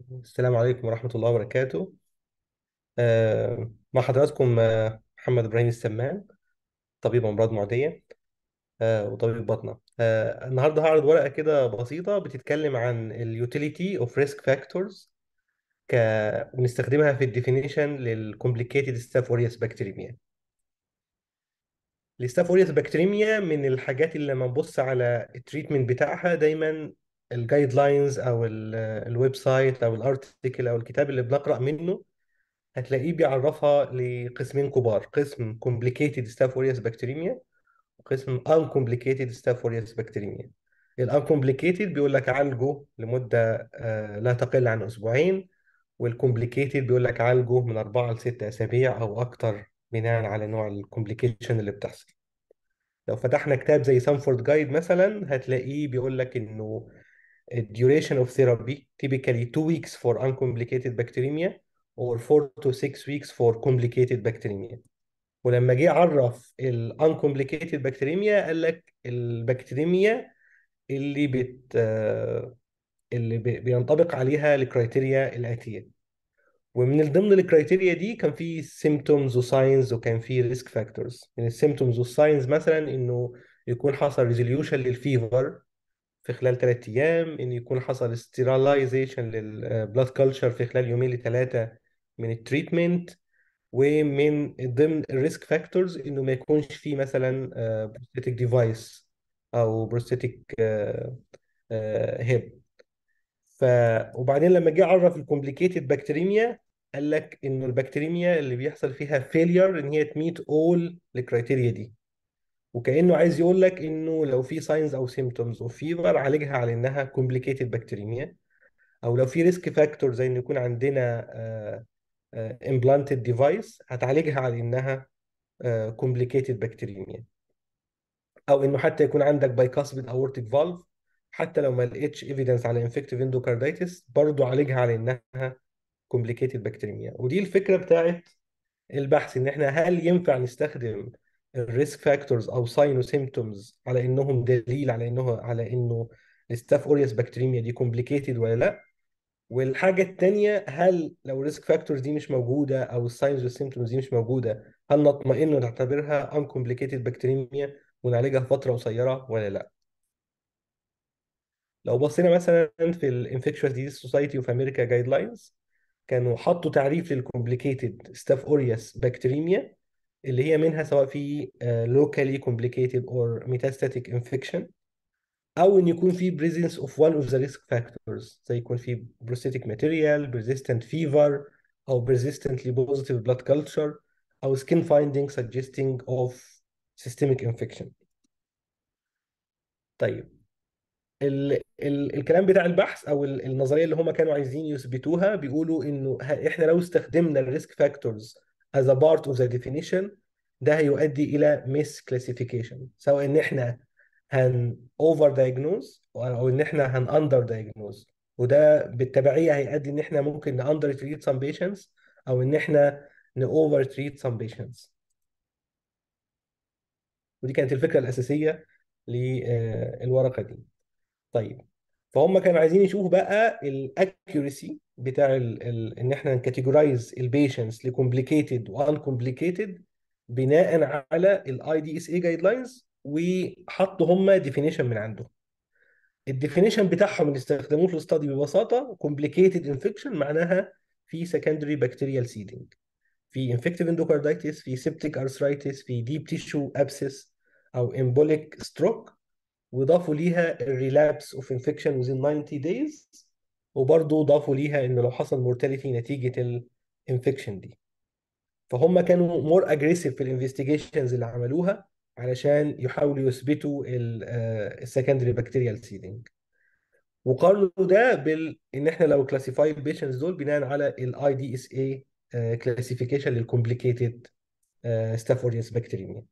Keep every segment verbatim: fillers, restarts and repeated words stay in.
السلام عليكم ورحمة الله وبركاته. آه، مع حضراتكم آه، محمد إبراهيم السمان، طبيب أمراض معدية آه، وطبيب باطنة. آه، النهاردة هعرض ورقة كده بسيطة بتتكلم عن ال utility of risk factors ك... ونستخدمها في الديفينيشن لل complicated staph aureus bacteremia. ال staph aureus bacteremia من الحاجات اللي لما نبص على التريتمنت بتاعها دايما الجايد لاينز أو ال- الويب سايت أو الارتكل أو الكتاب اللي بنقرأ منه هتلاقيه بيعرفها لقسمين كبار: قسم complicated staph aureus bacteremia وقسم uncomplicated staph aureus bacteremia. ال uncomplicated بيقول لك عالجه لمدة آه، لا تقل عن أسبوعين، والcomplicated بيقول لك عالجه من أربعة لست أسابيع أو أكتر بناء على نوع الكومبليكيشن اللي بتحصل. لو فتحنا كتاب زي سانفورد جايد مثلا هتلاقيه بيقول لك إنه duration of therapy typically two weeks for uncomplicated bacteremia or four to six weeks for complicated bacteremia. ولما جه عرف ال uncomplicated bacteremia قال لك البكتيريميا اللي بت آه، اللي بي- بينطبق عليها الكرايتيريا الآتية. ومن ضمن الكرايتيريا دي كان في symptoms وساينز وكان في risk factors. من السيمتومز والساينز مثلا انه يكون حصل ريزوليوشن للفيفر في خلال ثلاث ايام، ان يكون حصل sterilization للبلاد كلتشر في خلال يومين لثلاثه من التريتمنت. ومن ضمن الريسك فاكتورز انه ما يكونش فيه مثلا بروستاتيك ديفايس او بروستاتيك هيب. ف وبعدين لما جه عرف الكومبليكيتد بكتيريميا قال لك انه البكتيريميا اللي بيحصل فيها فيلير ان هي تميت اول الكرايتيريا دي، وكأنه عايز يقول لك انه لو في ساينز او سيمتومز اوف فيفر عالجها على انها كومبليكيتد بكتيريميا، او لو في ريسك فاكتور زي ان يكون عندنا امبلانتد ديفايس هتعالجها على انها كومبليكيتد بكتيريميا. او انه حتى يكون عندك بايكاسبيد اورتيك فالف حتى لو ما لقيتش ايفيدنس على انفكتيف اندوكاردايتس برضه عالجها على انها كومبليكيتد بكتيريميا. ودي الفكره بتاعت البحث، ان احنا هل ينفع نستخدم الريسك فاكتورز او ساين وسيمتومز على انهم دليل على انه على انه الستاف اوريوس بكتيريميا دي كومبليكيتد ولا لا. والحاجه الثانيه، هل لو الريسك فاكتورز دي مش موجوده او الساينز والسيمتومز دي مش موجوده هل نطمئن ونعتبرها uncomplicated بكتيريميا ونعالجها في فتره قصيره ولا لا. لو بصينا مثلا في الانفكشوس ديزيز سوسايتي اوف امريكا جايد لاينز كانوا حطوا تعريف للكومبليكيتد ستاف اوريوس بكتيريميا اللي هي منها سواء في locally complicated or metastatic infection، او ان يكون في presence of one of the risk factors زي يكون في prosthetic material, persistent fever او persistently positive blood culture او skin finding suggesting of systemic infection. طيب ال ال الكلام بتاع البحث او ال- النظريه اللي هم كانوا عايزين يثبتوها بيقولوا انه ه- احنا لو استخدمنا الريسك فاكتورز as a part of the definition ده هيؤدي الى ميس كلاسيفيكيشن، سواء ان احنا هن اوفر دايجنوز او ان احنا هن اندر دايجنوز. وده بالتبعيه هيؤدي ان احنا ممكن اندر تريت سم بيشنتس او ان احنا اوفر تريت سم بيشنتس. ودي كانت الفكره الاساسيه للورقه دي. طيب فهم كانوا عايزين يشوفوا بقى الاكيوريسي بتاع ال ال ان احنا نكاتيجورايز البيشنتس لكومبليكيتد وانكومبليكيتد بناء على الاي دي اس اي جايد لاينز، وحطوا هم ديفينيشن من عندهم. الديفينيشن بتاعهم اللي استخدموه في الاستادي ببساطه كومبليكيتد انفكشن معناها في سكندري بكتيريال سيدنج، في انفكتيف اندوكاردايتس، في سيبتيك ارثرايتس، في ديب تيشو ابسس او امبوليك ستروك، وضافوا ليها الريلابس اوف انفكشن within ninety days، وبرضه ضافوا ليها انه لو حصل مورتاليتي نتيجه الانفكشن دي. فهم كانوا مور اجريسيف في الانفستيجيشنز اللي عملوها علشان يحاولوا يثبتوا السكندري بكتيريال سيدنج. وقارنوا ده بال ان احنا لو كلاسيفاي البيشنتس دول بناء على الاي دي اس اي كلاسيفيكيشن للكومبليكيتد ستاف اوريوس بكتيريميا.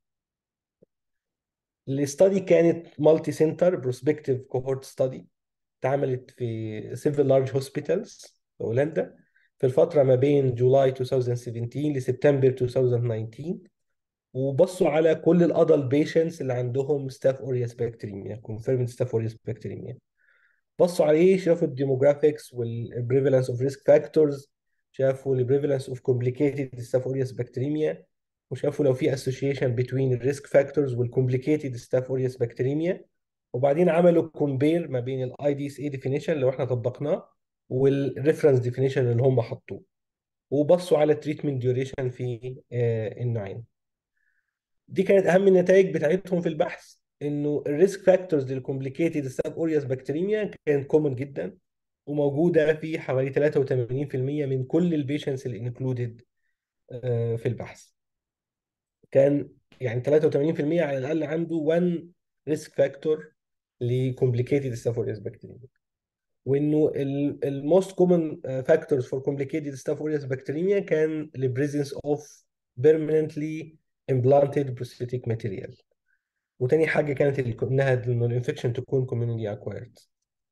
الاستادي كانت مالتي سنتر بروسبكتيف كوهورت ستادي، اتعملت في سيفل لارج هوسبيتالز في هولندا في الفترة ما بين جولاي ألفين وسبعتاشر لسبتمبر ألفين وتسعتاشر. وبصوا على كل الادلت بيشنتس اللي عندهم ستاف اوريوس بكتيريميا كونفيرمد ستاف اوريوس بكتيريميا، بصوا عليه، شافوا الديموغرافيكس والبريفالنس اوف ريسك فاكتورز، شافوا البريفالنس اوف كومبليكيتد ستاف اوريوس بكتيريميا، وشافوا لو في اسوشيشن بين الريسك فاكتورز والكومبليكيتد ستاف اوريوس بكتيريميا. وبعدين عملوا كومبير ما بين الاي دي اس اي ديفينيشن اللي احنا طبقناه والريفرنس ديفينيشن اللي هم حطوه، وبصوا على التريتمنت ديوريشن في آه، النوعين. دي كانت اهم النتائج بتاعتهم في البحث، انه الريسك فاكتورز للكومبليكيتد ستاف اوريوس بكتيريميا كانت كومن جدا، وموجوده في حوالي ثلاثة وثمانين في المية من كل البيشنتس اللي انكلودد في البحث. كان يعني ثلاثة وثمانين في المية على الاقل عنده واحد ريسك فاكتور لكومبليكيتد ستاف اوريوس بكتيريميا، وانه الموست كومن فاكتورز فور كومبليكيتد ستاف اوريوس بكتيريميا كان البريزنس اوف permanently implanted prosthetic material. وتاني حاجه كانت ال- انها انه الانفكشن تكون كوميونيتي اكوايرد.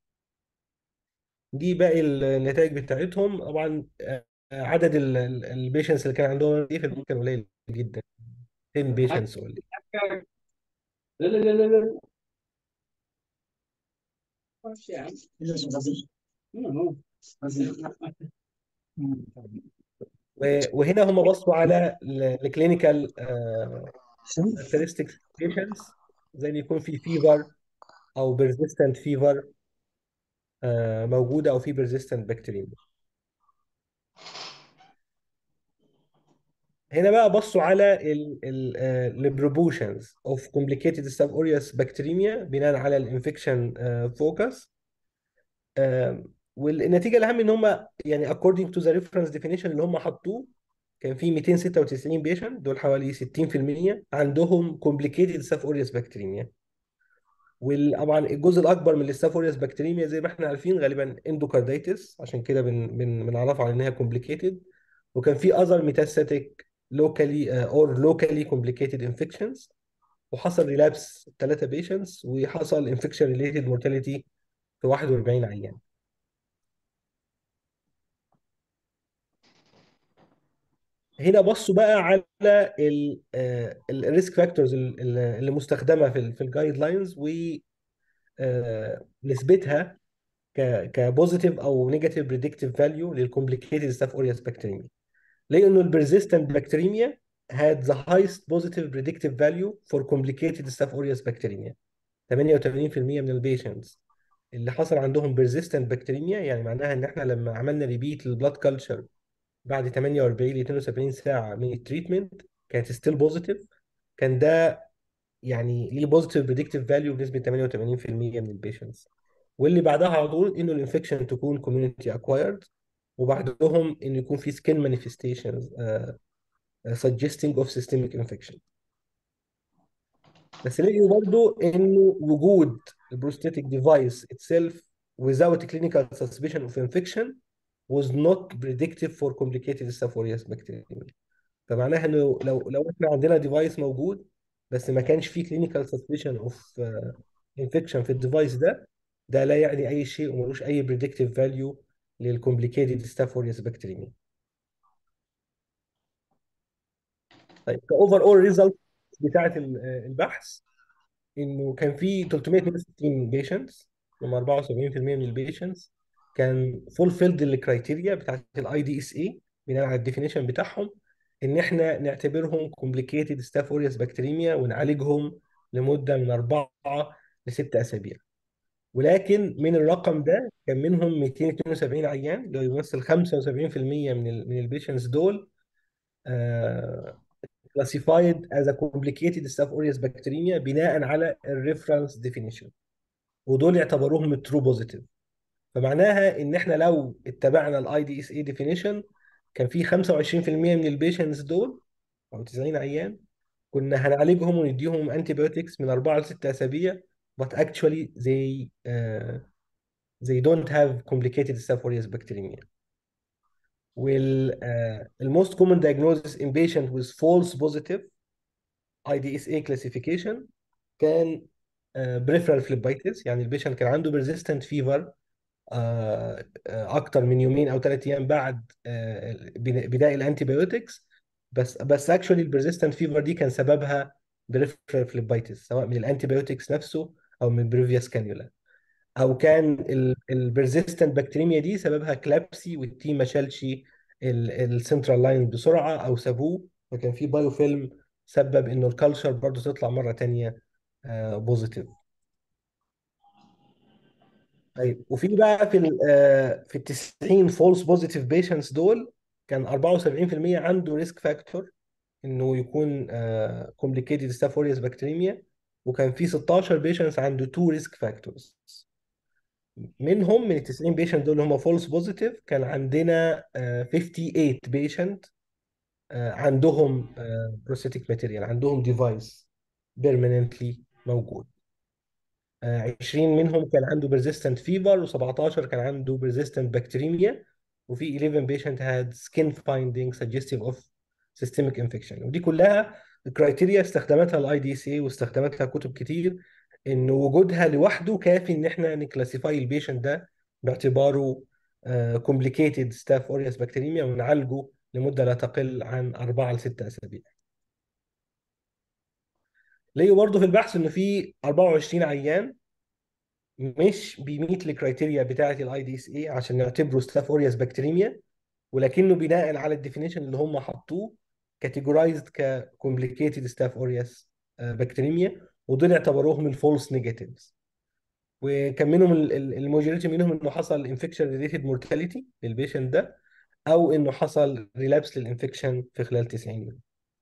دي باقي النتائج بتاعتهم. طبعا آه، عدد البيشنتس اللي كان عندهم دي في الممكن كان قليل جدا، عشرة بيشنتس ولا. لا لا لا لا لا. و- وهنا هم بصوا على الكلينيكال كاركترستكس بيشنتس، زي ما يكون في فيفر او بيرزيستنت فيفر موجوده، او في بيرزيستنت بكتيريا. هنا بقى بصوا على البروبوشنز اوف كومبليكيتد ستاف اوريوس بكتيريميا بناء على الانفكشن فوكس. والنتيجه الاهم ان هم يعني according to the reference definition اللي هم حطوه، كان في مئتين وستة وتسعين بيشنت، دول حوالي ستين في المية عندهم complicated staph aureus bacteremia. وطبعا الجزء الاكبر من الستاف اوريوس بكتيريميا زي ما احنا عارفين غالبا اندوكارديتس، عشان كده بن بن بنعرفه على انها complicated. وكان في other metastatic locally uh, or locally complicated infections. وحصل ريلابس ثلاثة بيشنتس، وحصل انفكشن ريليتد مورتاليتي في واحد وأربعين عيان. هنا بصوا بقى على الريسك فاكتورز اللي مستخدمه في ال في الجايد لاينز، ونسبتها كبوزيتيف او نيجاتيف بريدكتيف فاليو للكومبليكيتد ستاف اوريوس بكتيريميا. لانه البرزيستنت بكتيريميا had the highest positive predictive value for complicated staph aureus bacteremia. ثمانية وثمانين في المية من البيشنتس اللي حصل عندهم بيرزيستنت بكتيريميا، يعني معناها ان احنا لما عملنا ريبيت للبلاد كلتشر بعد ثمانية وأربعين ل اثنين وسبعين ساعه من التريتمنت كانت ستيل بوزيتيف. كان ده يعني ليه بوزيتيف بريدكتيف فاليو بنسبه ثمانية وثمانين في المية من البيشنتس. واللي بعدها على طول انه الانفكشن تكون كوميونتي اكوايرد، وبعدهم انه يكون في سكين مانيفستيشنز suggesting of systemic infection. بس لقيوا برضو انه وجود البروستاتيك ديفايس itself without clinical suspicion of infection was not predictive for complicated staph aureus bacteremia. فمعناها انه لو لو احنا عندنا ديفايس موجود بس ما كانش فيه clinical suspicion of uh, infection في الديفايس ده، ده لا يعني اي شيء وملوش اي predictive value للcomplicated staph aureus bacteremia. طيب كاوفر اول ريزلت بتاعت ال- البحث، انه كان في ثلاثمائة واثنين وستين بيشنتس، هم أربعة وسبعين في المية من البيشنتس كان فولفيلد الكرايتيريا بتاعت الاي دي اس اي بناء على الديفينيشن بتاعهم، ان احنا نعتبرهم كومبليكيتد ستاف اوريوس بكتيريميا ونعالجهم لمده من اربعه لست اسابيع. ولكن من الرقم ده كان منهم مئتين واثنين وسبعين عيان، اللي هو يمثل خمسة وسبعين في المية من ال من البيشنتس دول آه، classified as a complicated staph aureus bacteremia بناء على الريفرنس definition، ودول يعتبروهم الترو بوزيتيف. فمعناها ان احنا لو اتبعنا الاي دي اس اي ديفينيشن كان في خمسة وعشرين في المية من البيشنتس دول او تسعين عيان كنا هنعالجهم ونديهم انتي بايوتكس من اربعه لست اسابيع، but actually they uh, they don't have complicated staph aureus bacteremia. وال uh, الموست common diagnosis in patient with false positive اي دي اس اي classification كان بريفرال فليبايتس، يعني البيشنت كان عنده persistent fever اكتر من يومين او ثلاث ايام بعد آه، بدايه الانتي بايوتكس. بس بس اكشولي البرزيستنت فيفر دي كان سببها بريفرال فليبايتس، سواء من الانتي بايوتكس نفسه او من بريفيوس كانيولا. او كان البرزيستنت بكتيريميا دي سببها كلابسي والتي ما شالش السنترال لاين بسرعه او سابوه، فكان في بايو فيلم سبب انه الكالتشر برضو تطلع مره تانية بوزيتيف. طيب وفي بقى في ال آه، في ال تسعين فولس بوزيتيف بيشنتس دول كان أربعة وسبعين في المية عنده ريسك فاكتور انه يكون كومبليكيتد ستاف اوريوس بكتيريميا، وكان في ستاشر بيشنتس عنده تو ريسك فاكتورز. منهم من ال تسعين بيشنت دول اللي هم فولس بوزيتيف كان عندنا آه، خمسة وخمسين بيشنت عندهم بروستاتيك ماتيريال، عندهم ديفايس بيرمننتلي موجود. آه، عشرين منهم كان عنده persistent fever و17 كان عنده persistent bacteremia، وفي حداشر patient had skin finding suggestive of systemic infection. ودي كلها كرايتيريا استخدمتها الاي دي سي واستخدمتها كتب كتير، ان وجودها لوحده كافي ان احنا نكلاسيفاي البيشنت ده باعتباره كومبليكيتد ستاف اوريوس بكتيريميا ونعالجه لمده لا تقل عن أربعة ل ستة اسابيع. لقوا برضه في البحث انه في أربعة وعشرين عيان مش بيميت الكرايتيريا بتاعه الاي دي اس اي عشان نعتبره ستاف اوريوس بكتيريميا، ولكنه بناء على الديفينيشن اللي هم حطوه كاتيجورايزد ككومبليكيتد ستاف اوريوس بكتيريميا، ودول اعتبروهم الفولس نيجاتيفز. وكان منهم الماجوريتي منهم انه حصل انفكشن ريليتد مورتاليتي للبيشنت ده، او انه حصل ريلابس للانفكشن في خلال تسعين يوم.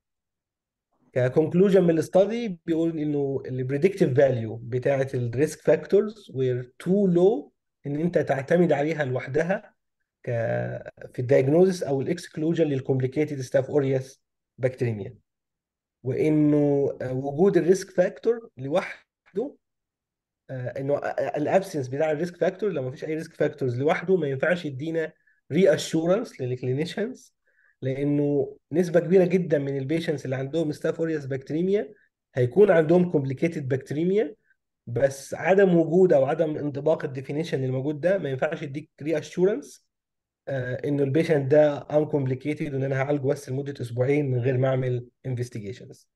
ككونكلوجن من الاستادي بيقول انه البريدكتيف فاليو بتاعه الريسك فاكتورز وير تو لو ان انت تعتمد عليها لوحدها ك في الدايجنوزس او الاكسكلوجن للكومبليكيتد ستاف اوريوس بكتيريميا، وانه وجود الريسك فاكتور لوحده، آه، انه الابسنس بتاع الريسك فاكتور لو ما فيش اي ريسك فاكتورز لوحده ما ينفعش يدينا ري اشورنس للكلينيشنز، لانه نسبه كبيره جدا من البيشنتس اللي عندهم ستاف اوريوس بكتيريميا هيكون عندهم كومبليكيتد بكتيريميا، بس عدم وجود او عدم انطباق الديفينيشن الموجود ده ما ينفعش يديك ري اشورنس انه البيشنت ده ان كومبليكيتد وان انا هعالجه بس لمده اسبوعين من غير ما اعمل انفستيجيشنز.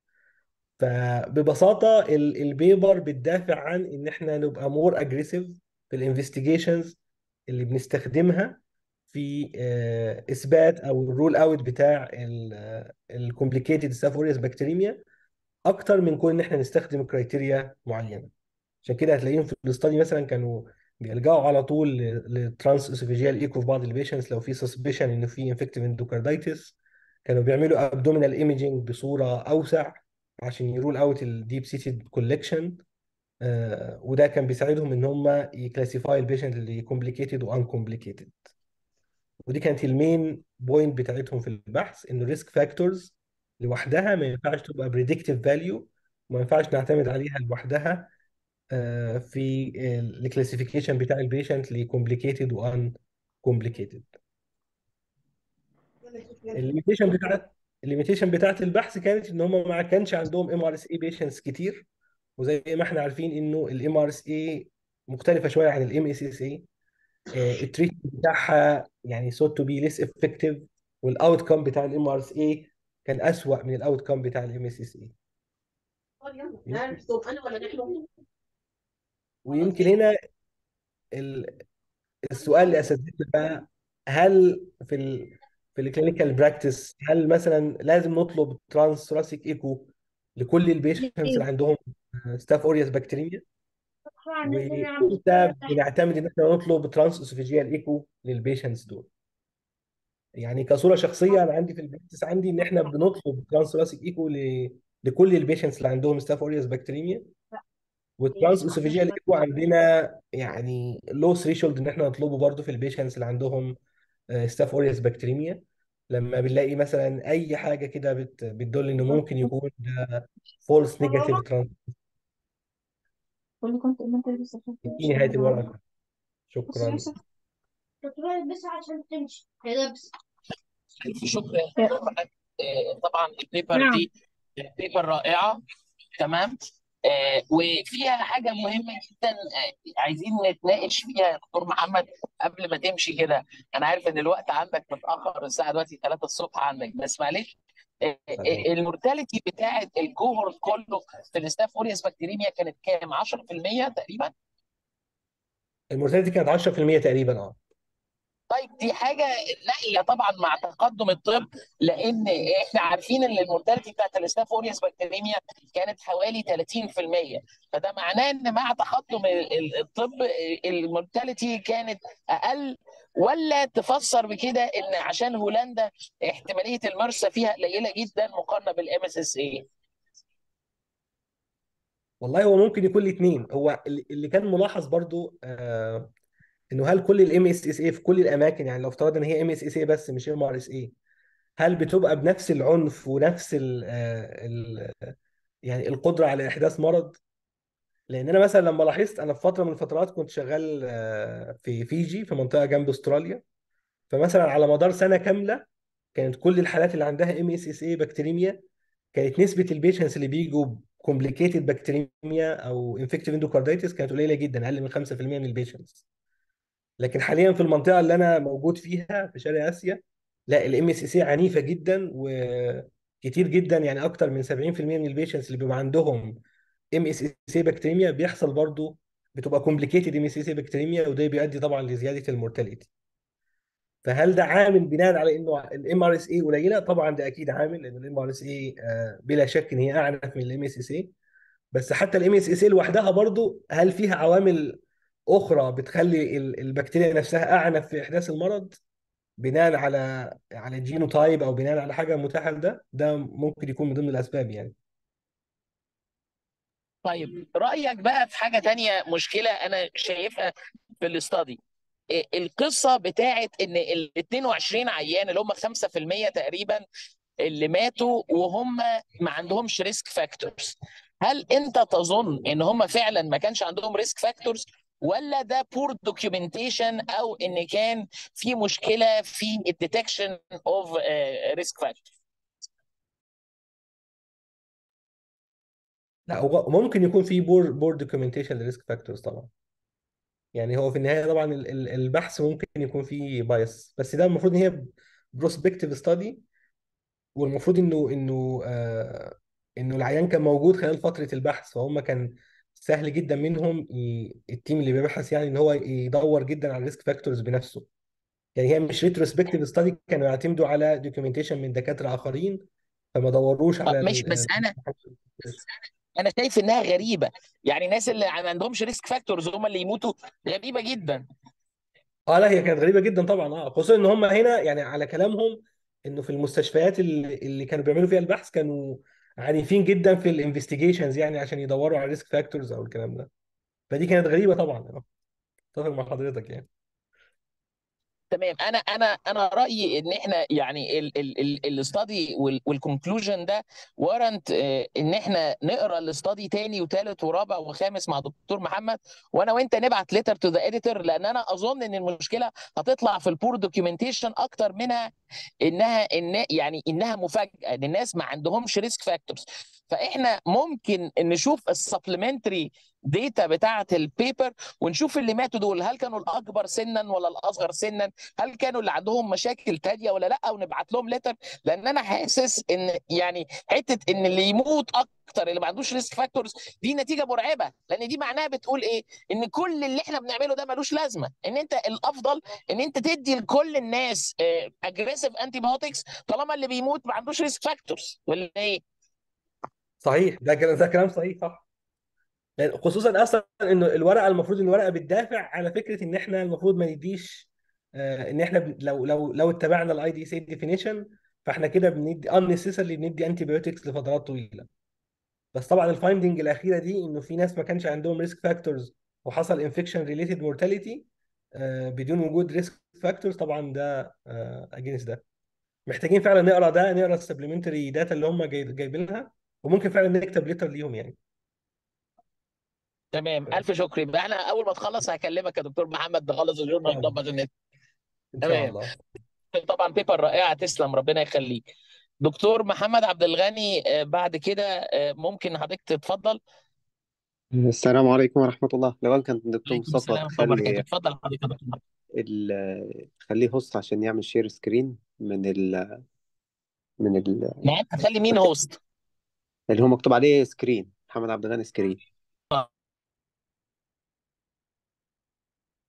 فببساطه ال- البيبر بتدافع عن ان احنا نبقى مور اجريسيف في الانفستيجيشنز اللي بنستخدمها في آه، اثبات او الرول اوت بتاع الكومبليكيتد ستاف اوريوس بكتيريميا، اكتر من كون ان احنا نستخدم كرايتيريا معينه. عشان كده هتلاقيهم في الاستادي مثلا كانوا بيلجأوا على طول للترانس اسوفيجيال ايكو في بعض البيشنتس لو في سسبشن انه في انفكتيف اندوكاردايتس. كانوا بيعملوا ابدومينال ايميجينج بصوره اوسع عشان يرول اوت الديب سيتد كولكشن، وده كان بيساعدهم ان هم يكلاسيفاي البيشنت اللي كومبليكيتد وان كومبليكيتد. ودي كانت المين بوينت بتاعتهم في البحث، انه الريسك فاكتورز لوحدها ما ينفعش تبقى بريدكتيف فاليو، ما ينفعش نعتمد عليها لوحدها آه، في الكلاسيفيكيشن بتاع البيشنت لكومبليكيتد وان كومبليكيتد. الليميتيشن بتاعت الليميتيشن بتاعت البحث كانت ان هم ما كانش عندهم ام ار اس اي بيشنتس كتير، وزي ما احنا عارفين انه الام ار اس اي مختلفه شويه عن الام اس اس اي. التريتمنت بتاعها يعني سوت تو بي ليس افكتيف، والاوت كم بتاع الام ار اس اي كان اسوأ من الاوت كم بتاع الام اس اس اي. ويمكن هنا ال- السؤال اللي اساتذتنا بقى، هل في ال في الكلينيكال براكتس هل مثلا لازم نطلب ترانس ثوراسيك ايكو لكل البيشنتس اللي عندهم ستاف اوريوس بكتيريميا، وامتى بنعتمد ان احنا نطلب ترانس اسوفيجيال ايكو للبيشنتس دول؟ يعني كصوره شخصيه انا عندي في البراكتس عندي ان احنا بنطلب ترانس ثوراسيك ايكو ل... لكل البيشنتس اللي عندهم ستاف اوريوس بكتيريميا، والترانس اسوفيجيال ايكو عندنا يعني لو ثريشولد ان احنا نطلبه برضه في البيشنتس اللي عندهم ستاف اوريوس بكتيريميا، لما بنلاقي مثلا اي حاجه كده بت... بتدل انه ممكن يكون ده فولس نيجاتيف ترانس. كل كنت انت لسه عشان دي تمشي نهايه النهارده. الورقه. بس شكرا. يوسف تروح بس عشان تمشي هيلبس. شكرا يا يا- محمد. آه، طبعا البيبر نعم. دي بيبر رائعه. تمام. آه، وفيها حاجه مهمه جدا، آه، عايزين نتناقش فيها يا دكتور محمد قبل ما تمشي كده. انا عارف ان الوقت عندك متاخر، الساعه دلوقتي ثلاثة الصبح عندك، بس معلش. آه، آه، المورتاليتي بتاعت الكوهورت كله في الستاف اوريوس بكتيريميا كانت كام؟ عشرة في المية تقريبا. المورتاليتي كانت عشرة في المية تقريبا. اه طيب دي حاجه نقله طبعا مع تقدم الطب، لان احنا عارفين ان المورتاليتي بتاعت الاستاف اوريوس بكتيريميا كانت حوالي ثلاثين في المية. فده معناه ان مع تقدم ال- ال- الطب المورتاليتي كانت اقل. ولا تفسر بكده ان عشان هولندا احتماليه المرسى فيها قليله جدا مقارنه بالام اس اس اي؟ والله هو ممكن يكون الاثنين. هو اللي اللي كان ملاحظ برضو آه انه هل كل الام اس اس اي في كل الاماكن، يعني لو افترضنا ان هي ام اس اس اي بس مش ام ار اس اي، هل بتبقى بنفس العنف ونفس ال آه ال يعني القدره على احداث مرض؟ لان انا مثلا لما لاحظت، انا في فتره من الفترات كنت شغال آه في فيجي في منطقه جنب استراليا. فمثلا على مدار سنه كامله كانت كل الحالات اللي عندها ام اس اس اي بكتيريميا، كانت نسبه البيشنتس اللي بيجوا كومبليكيتد بكتيريميا او انفكتيف اندوكاردايتس كانت قليله جدا، اقل من خمسة في المية من البيشنتس. لكن حاليا في المنطقه اللي انا موجود فيها في شرق اسيا، لا، الام اس سي عنيفه جدا وكتير جدا، يعني اكتر من سبعين في المية من البيشنتس اللي بيبقى عندهم ام اس سي بكتيريميا بيحصل برضو بتبقى كومبليكيتد ام اس سي بكتيريميا، وده بيؤدي طبعا لزياده المورتاليتي. فهل ده عامل بناء على انه الام ار اس اي قليله؟ طبعا ده اكيد عامل، لان الام ار اس اي بلا شك ان هي اعنف من الام اس سي. بس حتى الام اس اس لوحدها برضو، هل فيها عوامل اخرى بتخلي ال- البكتيريا نفسها اعنف في احداث المرض بناء على على الجينوتايب او بناء على حاجه متاحه لده؟ ده ممكن يكون من ضمن الاسباب يعني. طيب رأيك بقى في حاجة تانية، مشكلة أنا شايفها في الاستادي. إيه القصة بتاعت إن ال اتنين وعشرين عيان اللي هم خمسة في المية تقريبا اللي ماتوا وهم ما عندهمش ريسك فاكتورز؟ هل أنت تظن إن هم فعلا ما كانش عندهم ريسك فاكتورز، ولا ده بور دوكيومنتيشن، أو إن كان في مشكلة في الديتكشن اوف ريسك فاكتور؟ لا، هو ممكن يكون في بور بور دوكيومنتيشن للريسك فاكتورز طبعا. يعني هو في النهايه طبعا ال- ال- البحث ممكن يكون فيه بايس، بس ده المفروض ان هي بروسبكتيف ستادي، والمفروض انه انه آه انه العيان كان موجود خلال فتره البحث، فهم كان سهل جدا منهم ي... التيم اللي بيبحث يعني ان هو يدور جدا على الريسك فاكتورز بنفسه. يعني هي مش ريتروسبكتيف ستادي، كانوا يعتمدوا على دوكيومنتيشن من دكاتره اخرين، فما دوروش آه، على ماشي، بس ال... أنا انا شايف انها غريبه. يعني الناس اللي ما عندهمش ريسك فاكتورز هم اللي يموتوا، غريبه جدا. اه لا، هي كانت غريبه جدا طبعا. اه خصوصا ان هم هنا يعني على كلامهم انه في المستشفيات اللي, اللي كانوا بيعملوا فيها البحث كانوا عنيفين جدا في الانفستيجيشنز، يعني عشان يدوروا على الريسك فاكتورز او الكلام ده. فدي كانت غريبه طبعا. اه اتفق مع حضرتك يعني. تمام. انا انا انا رايي ان احنا يعني الاستادي والكونكلوجن ده ورنت ان احنا نقرا الاستادي تاني وتالت ورابع وخامس مع دكتور محمد، وانا وانت نبعت ليتر تو ذا اديتور، لان انا اظن ان المشكله هتطلع في البور دوكيومنتيشن اكتر منها انها ان يعني انها مفاجاه ان الناس ما عندهمش ريسك فاكتورز. فاحنا ممكن نشوف السبلمنتري ديتا بتاعه البيبر، ونشوف اللي ماتوا دول هل كانوا الاكبر سنا ولا الاصغر سنا، هل كانوا اللي عندهم مشاكل تانية ولا لا، ونبعت لهم ليتر. لان انا حاسس ان يعني حته ان اللي يموت اكتر اللي ما عندوش ريسك فاكتورز دي نتيجه مرعبه، لان دي معناها بتقول ايه؟ ان كل اللي احنا بنعمله ده ملوش لازمه. ان انت الافضل ان انت تدي لكل الناس اجريسيف انتي بايوتكس طالما اللي بيموت ما عندوش ريسك فاكتورز، ولا ايه؟ صحيح، ده كلام ده كلام صحيح صح. يعني خصوصا اصلا انه الورقه، المفروض ان الورقه بتدافع على فكره ان احنا المفروض ما نديش آه ان احنا ب- لو لو لو اتبعنا الاي دي سي ديفينيشن، فاحنا كده بندي unnecessarily بندي انتي بايوتكس لفترات طويله. بس طبعا الفايندنج الاخيره دي انه في ناس ما كانش عندهم ريسك فاكتورز وحصل انفكشن ريليتد مورتاليتي بدون وجود ريسك فاكتورز، طبعا ده اجينست ده. محتاجين فعلا نقرا ده، نقرا السبلمنتري داتا اللي هم جاي- جايبينها، وممكن فعلا نكتب ليتر ليهم يعني. تمام، الف شكر. يبقى احنا اول ما تخلص هكلمك يا دكتور محمد نخلص ان شاء الجورنال ده الله. عشان نت- ان شاء تمام. الله. طبعا بيبر رائعه، تسلم، ربنا يخليك. دكتور محمد عبد الغني، آه، بعد كده آه، ممكن حضرتك تتفضل. السلام عليكم ورحمة الله. لو أن كان دكتور عليكم مصطفى السلام ورحمه الله وبركاته، تخلي اتفضل حضرتك يا دكتور محمد. ال... تخليه هوست عشان يعمل شير سكرين من ال... من ال... معاك، هتخلي مين هوست؟ اللي هو مكتوب عليه سكرين محمد عبد الغني سكرين.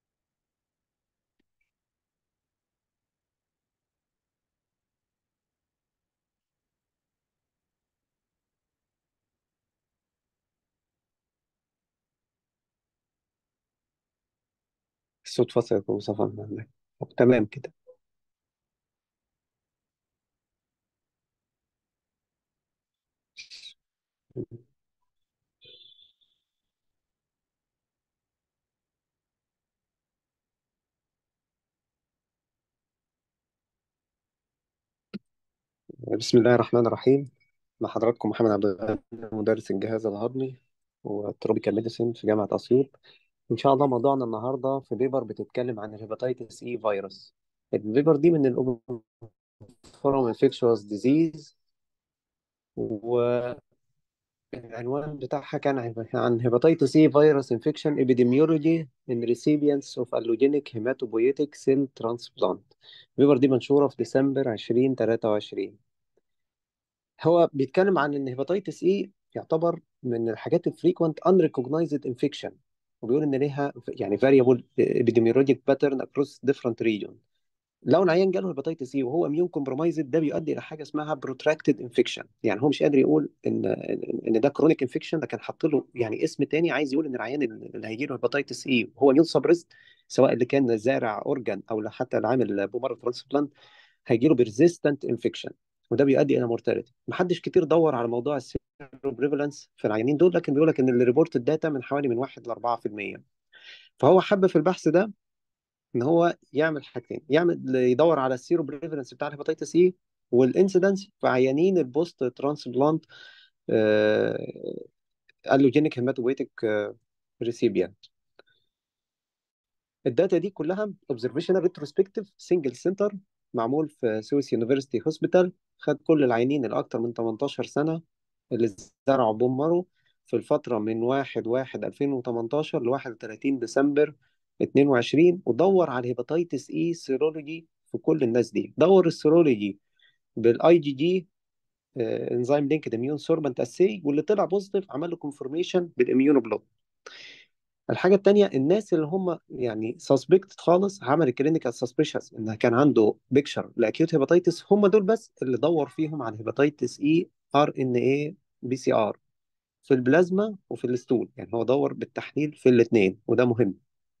الصوت فصل يا مصطفى من عندك. طب تمام كده. بسم الله الرحمن الرحيم. مع حضراتكم محمد عبد الغني، مدرس الجهاز الهضمي والتروبيكال ميديسين في جامعة أسيوط. إن شاء الله موضوعنا النهاردة في بيبر بتتكلم عن الهيباتيتس إي فيروس. البيبر دي من الأوبنفورم انفكشوس ديزيز، والعنوان بتاعها كان عن عن هيباتيتس إي فيروس انفكشن epidemiology in recipients of allogenic hematopoietic cell transplant. البيبر دي منشورة في ديسمبر ألفين وتلاتة وعشرين. هو بيتكلم عن ان هيباتيتس اي يعتبر من الحاجات الفريكوينت unrecognized infection، وبيقول ان ليها يعني variable epidemiologic pattern across different region. لو العيان جاله هيباتيتس اي وهو اميون كومبرومايزد، ده بيؤدي الى حاجه اسمها protracted infection. يعني هو مش قادر يقول ان ان ده كرونيك انفكشن، لكن حط له يعني اسم تاني عايز يقول ان العيان اللي هيجي له هيباتيتس اي وهو اميون سبريست، سواء اللي كان زارع اورجان او حتى العامل بومر ترانسبلانت، هيجي له بيرزيستنت انفكشن، وده بيؤدي الى مورتاليتي. محدش كتير دور على موضوع السيرو بريفالنس في العيانين دول، لكن بيقول لك ان الريبورت الداتا من حوالي من واحد ل أربعة في المية. فهو حب في البحث ده ان هو يعمل حاجتين: يعمل يدور على السيرو بريفالنس بتاع الهيباتيتس اي والانسيدنس في عيانين البوست ترانسبلانت الوجينيك هيماتوبويتيك ريسيبيان. الداتا دي كلها اوبزرفيشنال ريتروسبكتيف سنجل سنتر، معمول في سويس يونيفرسيتي هوسبيتال. خد كل العيانين اللي اكتر من تمنتاشر سنه اللي زرعوا بوم مارو في الفتره من واحد واحد ألفين وتمنتاشر ل واحد وتلاتين ديسمبر اتنين وعشرين، ودور على الهيباتيتس اي سيرولوجي في كل الناس دي. دور السيرولوجي بالاي جي جي انزيم لينكد اميون سوربنت اسي، واللي طلع بوزيتيف عمل له كونفرميشن بالاميونو. الحاجة التانية، الناس اللي هم يعني سسبكت خالص، عمل كلينيكال سسبيشس ان كان عنده بيكشر لاكيوت هيباتيتس، هم دول بس اللي دور فيهم على هيباتيتس اي ار ان اي بي سي ار في البلازما وفي الستول. يعني هو دور بالتحليل في الاثنين، وده مهم.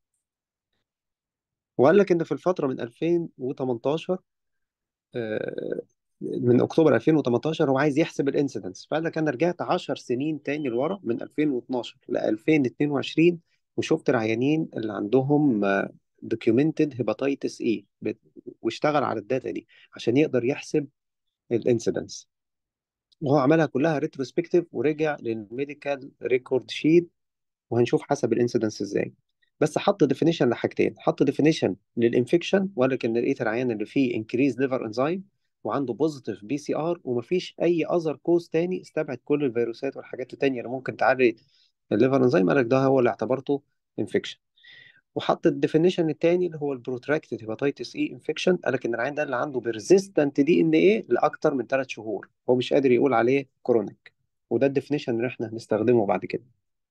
وقال لك ان في الفترة من ألفين وتمنتاشر، آه، من اكتوبر ألفين وتمنتاشر هو عايز يحسب الانسيدنس. فقال لك انا رجعت عشر سنين تاني لورا من ألفين واتناشر ل ألفين واتنين وعشرين، وشفت العيانين اللي عندهم دوكيومنتد هيباتيتس اي، واشتغل على الداتا دي عشان يقدر يحسب الانسيدنس. وهو عملها كلها ريتروسبكتيف ورجع للميديكال ريكورد شيت، وهنشوف حسب الانسيدنس ازاي. بس حط ديفينيشن لحاجتين: حط ديفينيشن للانفكشن، وقال لك ان لقيت العيان اللي فيه انكريز ليفر انزيم وعنده بوزيتيف بي سي ار، ومفيش اي اذر كوز تاني، استبعد كل الفيروسات والحاجات التانية اللي ممكن تعري الليفر انزيم، قال لك ده هو اللي اعتبرته انفكشن. وحط الديفينيشن التاني اللي هو البروتراكتد هيباتيتس اي انفكشن، قال لك ان العيان ده اللي عنده بيرزيستنت دي ان ايه لاكتر من ثلاث شهور، هو مش قادر يقول عليه كرونيك. وده الديفينيشن اللي احنا هنستخدمه بعد كده.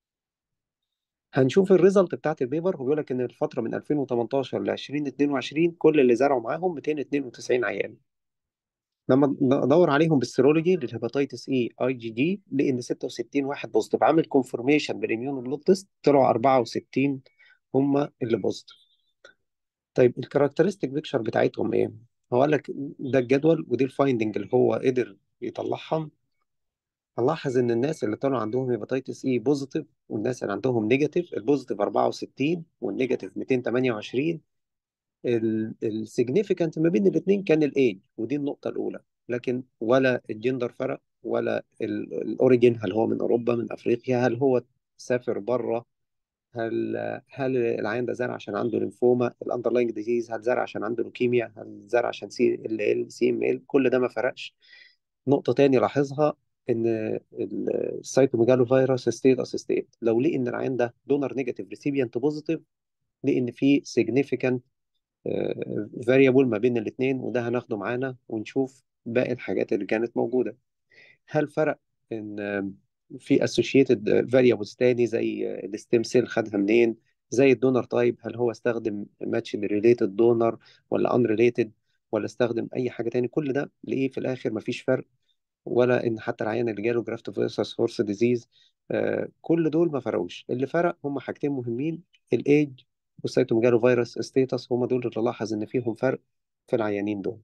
هنشوف الريزلت بتاعت البيبر. هو بيقول لك ان الفتره من ألفين وتمنتاشر ل ألفين واتنين وعشرين كل اللي زرعوا معاهم ميتين واتنين وتسعين عيان. لما ندور عليهم بالسيرولوجي للهيباتيتس اي اي جي جي، لقي ان ستة وستين واحد بوزيتيف. عامل كونفرميشن بالاميون بلوت تيست، طلعوا أربعة وستين هم اللي بوزيتيف. طيب الكاركترستيك بيكشر بتاعتهم ايه؟ هو قال لك ده الجدول ودي الفايندنج اللي هو قدر يطلعها. هنلاحظ ان الناس اللي طلعوا عندهم هيباتيتس اي بوزيتيف والناس اللي عندهم نيجاتيف، البوزيتيف أربعة وستين والنيجاتيف ميتين وتمنية وعشرين. السيجنيفيكانت ما بين الاثنين كان الايج، ودي النقطة الأولى. لكن ولا الجندر فرق، ولا الاوريجين، هل هو من أوروبا من أفريقيا، هل هو سافر بره، هل هل العيان ده زرع عشان عنده ليمفوما الاندرلاينج ديزيز، هل زرع عشان عنده لوكيميا، هل زرع عشان سي ال ال سي ام ال، كل ده ما فرقش. نقطة تاني لاحظها، ان السيتوميجالو فيروس ستيتس ستيت، لو لقي ان العيان ده دونر نيجاتيف ريسيبيانت بوزيتيف، لقي ان في significant فاريبل ما بين الاثنين، وده هناخده معانا ونشوف باقي الحاجات اللي كانت موجودة. هل فرق ان آه، في associated variables تاني زي الستيم سيل خدها منين، زي الدونر تايب، هل هو استخدم ماتش ريليتد دونر ولا ان ريليتد، ولا استخدم اي حاجة تاني. كل ده لقيه في الاخر مفيش فرق. ولا ان حتى العيان اللي جاله جرافت فيروس هورس ديزيز، كل دول ما فرقوش. اللي فرق هم حاجتين مهمين: الايج والسيتوميجالو فيروس ستيتس، هم دول اللي لاحظ ان فيهم فرق في العيانين دول.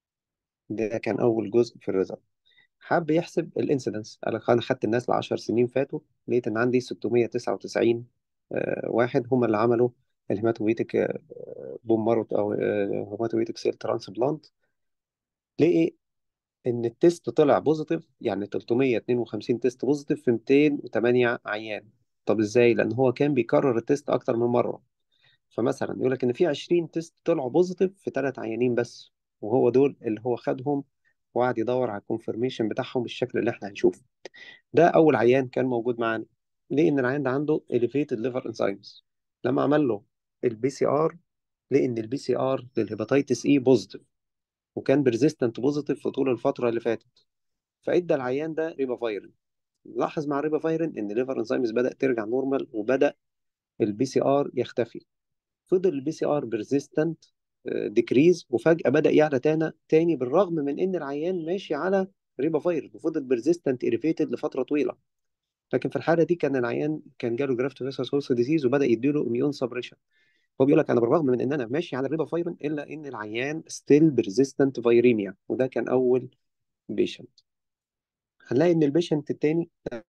ده كان اول جزء في الريزلت. حب يحسب الانسيدنس، قال لك انا خدت الناس ل عشر سنين فاتوا، لقيت ان عندي ستمية وتسعة وتسعين آه، واحد هم اللي عملوا الهيماتويتك بوم مارو او هيماتويتك سيل ترانسبلانت. لقي ان التيست طلع بوزيتيف، يعني تلتمية واتنين وخمسين تيست بوزيتيف في ميتين وتمانية عيان. طب ازاي؟ لان هو كان بيكرر التيست اكتر من مره. فمثلا يقول لك ان في عشرين تيست طلعوا بوزيتيف في ثلاث عيانين بس، وهو دول اللي هو خدهم وقعد يدور على الكونفirmation بتاعهم بالشكل اللي احنا هنشوفه. ده اول عيان كان موجود معانا. ليه؟ ان العيان ده عنده elevated liver enzymes. لما عمل له البي سي ار، لقي ان البي سي ار للهيباتيتس اي بوزيتيف، وكان بيرزيستنت بوزيتيف في طول الفتره اللي فاتت. فادى العيان ده ريبافايرين. لاحظ مع الريبافايرين ان الليفر انزيمز بدأ ترجع نورمال، وبدأ البي سي ار يختفي. فضل البي سي ار بيرزيستنت ديكريز، وفجأة بدأ يعلى تاني تاني بالرغم من ان العيان ماشي على ريبافايرين، وفضل بيرزيستنت اليفيتد لفترة طويلة. لكن في الحالة دي كان العيان كان جاله جرافت فيسوس هولس ديزيز، وبدأ يديله اميون سبريشن. هو بيقول لك انا بالرغم من ان انا ماشي على الريبافايرين، الا ان العيان ستيل بيرزيستنت فيريميا. وده كان اول بيشنت. هنلاقي ان البيشنت التاني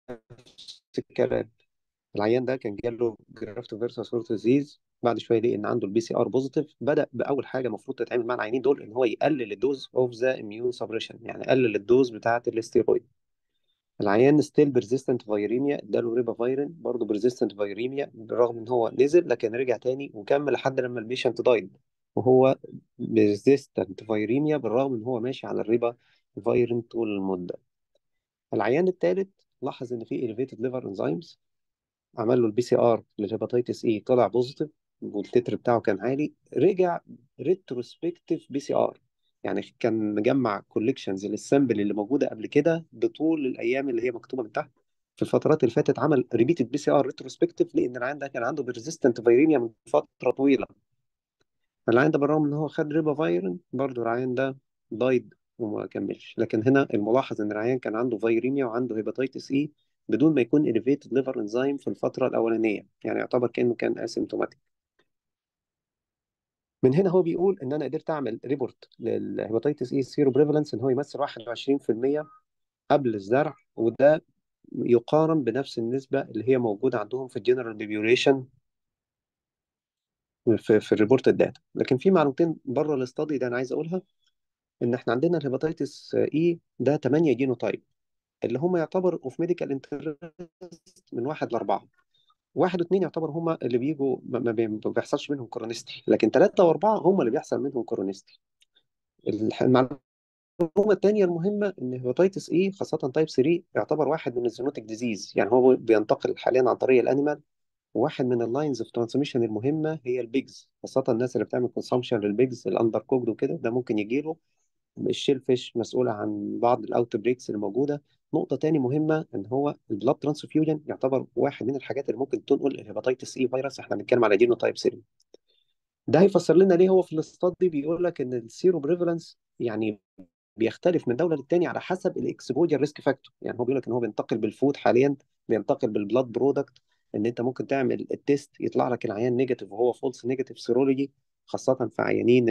نفس الكلام. العيان ده كان جاله جرافت فيرسس هورت ديزيز، بعد شويه لقي ان عنده البي سي ار بوزيتيف. بدا باول حاجه المفروض تتعمل مع العيانين دول ان هو يقلل الدوز اوف ذا اميون سبريشن، يعني قلل الدوز بتاعه الاستيرويد. العيان ستيل بيرزيستنت فيريميا، اداله ريبافايرين برضه بيرزيستنت فيريميا، بالرغم ان هو نزل لكن رجع تاني وكمل لحد لما البيشنت دايد وهو بيرزيستنت فيريميا، بالرغم ان هو ماشي على الريبا فايرين طول المده. العيان الثالث لاحظ ان في elevated liver enzymes، عمل له البي سي ار للهيباتيتس اي طلع بوزيتيف، والتتر بتاعه كان عالي. رجع ريتروسبكتيف بي سي ار، يعني كان مجمع كوليكشنز للسامبل اللي موجوده قبل كده بطول الايام اللي هي مكتوبه من تحت. في الفترات اللي فاتت عمل ريبيتد بي سي ار ريتروسبكتيف، لان العيان ده كان عنده بيرزيستنت فيريميا من فتره طويله. العيان ده بالرغم ان هو خد ريبافايرين، برضه العيان ده دايد وما كملش. لكن هنا الملاحظ ان العيان كان عنده فيريميا وعنده هيباتيتس اي بدون ما يكون elevated liver enzyme في الفترة الأولانية، يعني يعتبر كأنه كان اسيمتوماتيك. من هنا هو بيقول ان انا قدرت اعمل ريبورت للهيباتيتس اي سيرو بريفالنس ان هو يمثل واحد وعشرين في المية قبل الزرع، وده يقارن بنفس النسبة اللي هي موجودة عندهم في الجنرال بيبيوليشن في, في الريبورت الداتا. لكن في معلومتين بره الاستادي ده انا عايز اقولها. ان احنا عندنا الهيباتيتس اي ده تمانية جينوتايب، اللي هم يعتبر اوف ميديكال انترست من واحد لاربعه. واحد واثنين يعتبر هم اللي بيجوا ما ما بي- ما بيحصلش منهم كورونيستي، لكن ثلاثه واربعه هم اللي بيحصل منهم كورونيستي. الح- المعلومه الثانيه المهمه ان هيباتيتس اي خاصه تايب ثلاثة يعتبر واحد من الزينوتيك ديزيز، يعني هو بينتقل حاليا عن طريق الانيمال. وواحد من اللاينز اوف ترانسميشن المهمه هي البيجز، خاصه الناس اللي بتعمل كونسامشن للبيجز الاندر كوكد وكده، ده ممكن يجي له. الشيل فيش مسؤولة عن بعض الاوت بريكس اللي موجودة. نقطة تاني مهمة ان هو البلاد ترانسفيوجن يعتبر واحد من الحاجات اللي ممكن تنقل الهيباتيتس اي فيروس. احنا بنتكلم على جينو تايب ثلاثة. ده هيفسر لنا ليه هو في الاستادي بيقول لك ان السيرو بريفالنس يعني بيختلف من دولة للتانية على حسب الاكسبوجر ريسك فاكتور. يعني هو بيقول لك ان هو بينتقل بالفود حاليا، بينتقل بالبلاد برودكت. ان انت ممكن تعمل التيست يطلع لك العيان نيجاتيف وهو فولس نيجاتيف سيرولوجي، خاصة في عيانين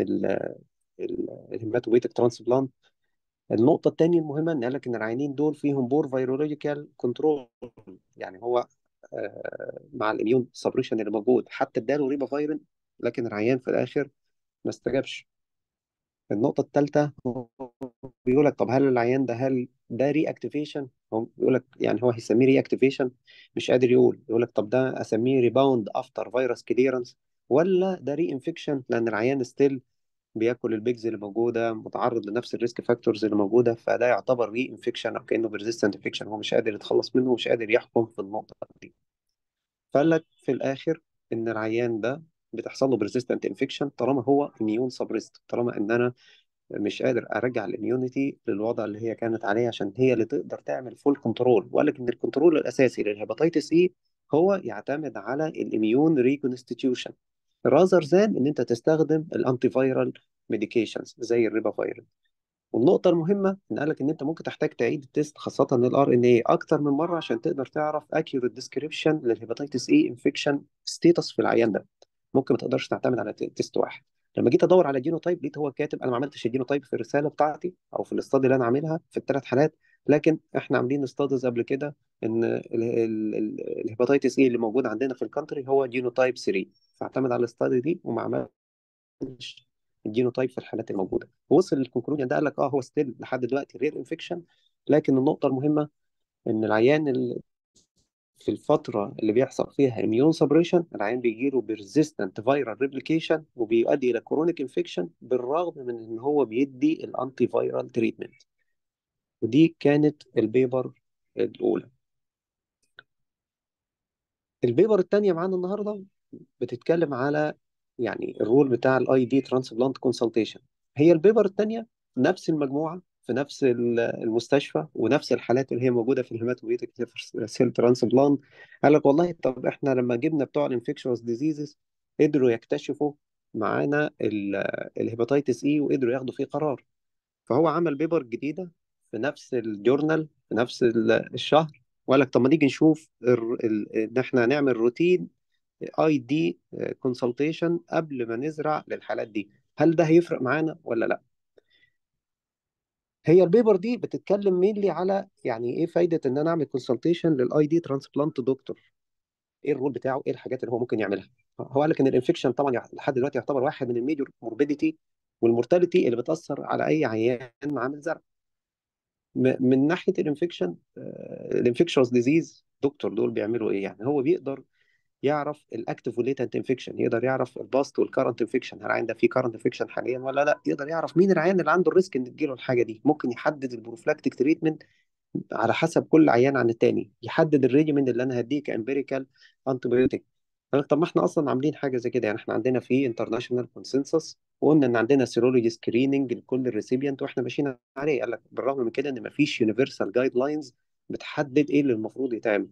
الهيماتوبيتك ترانسبلانت. النقطة التانية المهمة إن قال لك إن العيانين دول فيهم بور فيرولوجيكال كنترول، يعني هو آه، مع الإميون سبريشن اللي موجود حتى اداله ريبا فايرين، لكن العيان في الآخر ما استجابش. النقطة الثالثة هو بيقول لك طب هل العيان ده هل ده ري اكتيفيشن؟ هو بيقول لك يعني هو هيسميه ري اكتيفيشن، مش قادر يقول. يقول لك طب ده اسميه ريباوند افتر فيروس كليرنس، ولا ده ري انفكشن لان العيان ستيل بياكل البيجز اللي موجوده، متعرض لنفس الريسك فاكتورز اللي موجوده، فده يعتبر ري انفكشن او كانه بيرزيستنت انفكشن. هو مش قادر يتخلص منه ومش قادر يحكم في النقطه دي. فقال لك في الاخر ان العيان ده بتحصل له بيرزيستنت انفكشن طالما هو اميون سبريست، طالما ان انا مش قادر ارجع الاميونيتي للوضع اللي هي كانت عليه عشان هي اللي تقدر تعمل فول كنترول. وقال لك ان الكنترول الاساسي للهيباتيتس اي هو يعتمد على الاميون ريكونستيتيوشن راذر ذان ان انت تستخدم الانتي فايرال ميديكيشنز زي الريبافايرين. والنقطة المهمة إن قالك إن أنت ممكن تحتاج تعيد التيست خاصة الار ان اي أكتر من مرة عشان تقدر تعرف accurate description للهيباتيتس اي انفكشن ستيتس في العيان ده. ممكن ما تقدرش تعتمد على ت- تيست واحد. لما جيت ادور على جينوتايب لقيت هو كاتب، انا ما عملتش الجينوتايب في الرساله بتاعتي او في الاستادي اللي انا عاملها في الثلاث حالات، لكن احنا عاملين استاديز قبل كده ان الهيباتيتس اي اللي موجود عندنا في الكانتري هو جينوتايب ثلاثة، فاعتمد على الاستادي دي وما عملش الجينوتايب في الحالات الموجوده. وصل للكونكلوجن ده، قال لك اه هو ستيل لحد دلوقتي رير انفكشن، لكن النقطه المهمه ان العيان في الفترة اللي بيحصل فيها immune suppression العيان بيجيله persistent viral replication وبيؤدي إلى chronic infection بالرغم من إن هو بيدي الأنتي فيرال تريتمنت. ودي كانت البيبر الأولى. البيبر الثانية معانا النهاردة بتتكلم على يعني الرول بتاع الاي دي ترانسبلانت كونسلتيشن. هي البيبر الثانيه نفس المجموعه في نفس ال- المستشفى ونفس الحالات اللي هي موجوده في الهيماتوبيتك سيل ترانسبلانت. قال لك والله طب احنا لما جبنا بتوع الانفكشوس ديزيزز قدروا يكتشفوا معانا الهيباتيتس اي وقدروا ياخدوا فيه قرار. فهو عمل بيبر جديده في نفس الجورنال في نفس ال- الشهر، وقال لك طب ما نيجي نشوف ال- ال- ان احنا نعمل روتين اي دي كونسلتيشن قبل ما نزرع للحالات دي، هل ده هيفرق معانا ولا لا. هي البيبر دي بتتكلم مينلي على يعني ايه فايده ان انا اعمل كونسلتيشن للاي دي ترانسبلانت دكتور، ايه الرول بتاعه، ايه الحاجات اللي هو ممكن يعملها. هو قال لك ان الانفكشن طبعا يع- لحد دلوقتي يعتبر واحد من الميجور موربيديتي والمورتاليتي اللي بتاثر على اي عيان عامل زرع. م- من ناحيه الانفكشن، الانفكشوس ديزيز دكتور دول بيعملوا ايه؟ يعني هو بيقدر يعرف الاكتف والليتنت انفكشن، يقدر يعرف الباست والكرنت انفكشن، هل العيان ده فيه كرنت انفكشن حاليا ولا لا، يقدر يعرف مين العيان اللي عنده الريسك ان تجيله الحاجه دي، ممكن يحدد البروفلاكتيك تريتمنت على حسب كل عيان عن التاني، يحدد الريجيمين اللي انا هديه كامبيريكال انتيبيوتيك. طب ما احنا اصلا عاملين حاجه زي كده، يعني احنا عندنا في انترناشونال كونسنسس وقلنا ان عندنا سيرولوجي سكريننج لكل الريسيبيانت واحنا ماشيين عليه. قال لك بالرغم من كده ان مفيش يونيفرسال جايد لاينز بتحدد ايه اللي المفروض يتعمل.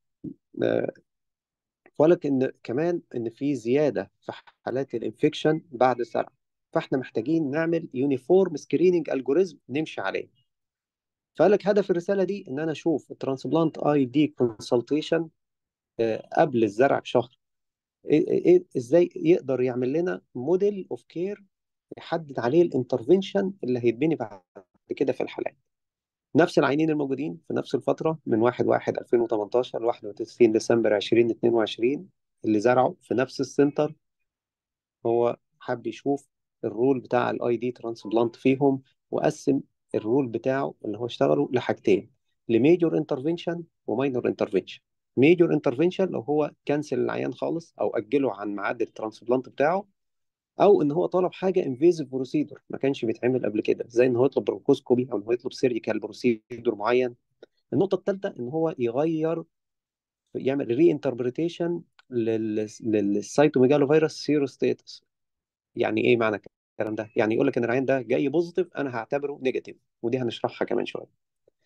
ولكن كمان ان في زياده في حالات الانفكشن بعد الزرع، فاحنا محتاجين نعمل يونيفورم سكريننج الجوريزم نمشي عليه. فقال لك هدف الرساله دي ان انا اشوف الترانسبلانت اي دي كونسلتيشن قبل الزرع بشهر، إيه إيه ازاي يقدر يعمل لنا موديل اوف كير يحدد عليه الانترفنشن اللي هيتبني بعد كده في الحالات. نفس العينين الموجودين في نفس الفتره من واحد واحد ألفين وتمنتاشر ل واحد وتلاتين ديسمبر ألفين واتنين وعشرين اللي زرعوا في نفس السنتر، هو حب يشوف الرول بتاع الاي دي ترانسبلانت فيهم، وقسم الرول بتاعه اللي هو اشتغله لحاجتين، لميجور انترفنشن وماينور انترفنشن. ميجور انترفنشن لو هو كنسل العيان خالص او اجله عن ميعاد الترانسبلانت بتاعه، او ان هو طلب حاجه انفيزيف بروسيدور ما كانش بيتعمل قبل كده زي ان هو يطلب برونكوسكوبي او ان هو يطلب سيرجيكال بروسيدور معين. النقطه الثالثه ان هو يغير يعمل ري انتربريتيشن للسيتوميجالو فيروس سيروستاتس. يعني ايه معنى الكلام ده؟ يعني يقول لك ان العيان ده جاي بوزيتيف انا هعتبره نيجاتيف، ودي هنشرحها كمان شويه.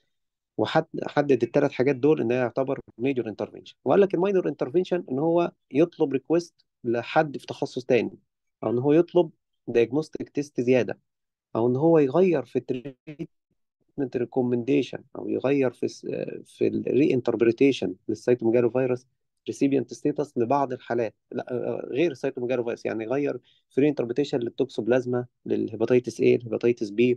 وحدد الثلاث حاجات دول ان هي يعتبر ميجور انترفنشن. وقال لك الماينور انترفنشن ان هو يطلب ريكويست لحد في تخصص تاني، او ان هو يطلب دايجنوستيك تيست زياده، او ان هو يغير في التريتمنت ريكومنديشن، او يغير في س- في الري انتربريتيشن للسيتوميجالو فيروس ريسيبيانت ستيتس لبعض الحالات، لا آه، غير السيتوميجالو فيروس، يعني يغير في ري انتربريتيشن للتوكسوبلازما للهيباتيتس اي الهيباتيتس بي،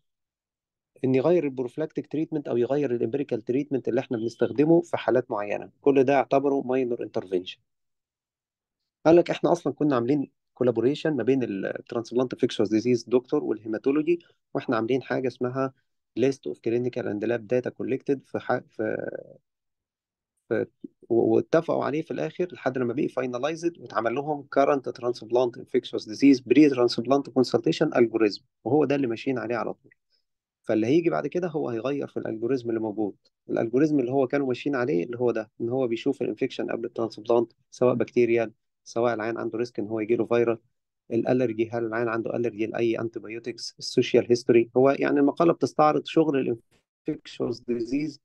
ان يغير البروفلاكتيك تريتمنت او يغير الامبريكال تريتمنت اللي احنا بنستخدمه في حالات معينه. كل ده يعتبره ماينور انترفنشن. قال لك احنا اصلا كنا عاملين كولابوريشن ما بين الترانسبلانت انفكشوس ديزيز دكتور والهيماتولوجي، واحنا عاملين حاجه اسمها ليست اوف كلينيكال اند لاب داتا كولكتد في, ح... في... في و- واتفقوا عليه في الاخر لحد لما بقي فاينلايزد واتعمل لهم كارنت ترانسبلانت انفكشوس ديزيز بري ترانسبلانت كونسلتيشن الجوريزم، وهو ده اللي ماشيين عليه على طول. فاللي هيجي بعد كده هو هيغير في الالجوريزم اللي موجود. الالجوريزم اللي هو كانوا ماشيين عليه اللي هو ده، ان هو بيشوف الانفكشن قبل الترانسبلانت سواء بكتيريال، سواء العيان عنده ريسك ان هو يجيله فيروس، الالرجي هل العيان عنده الرجي لاي انتي بايوتكس، السوشيال هيستوري. هو يعني المقاله بتستعرض شغل الانفكشوس ديزيز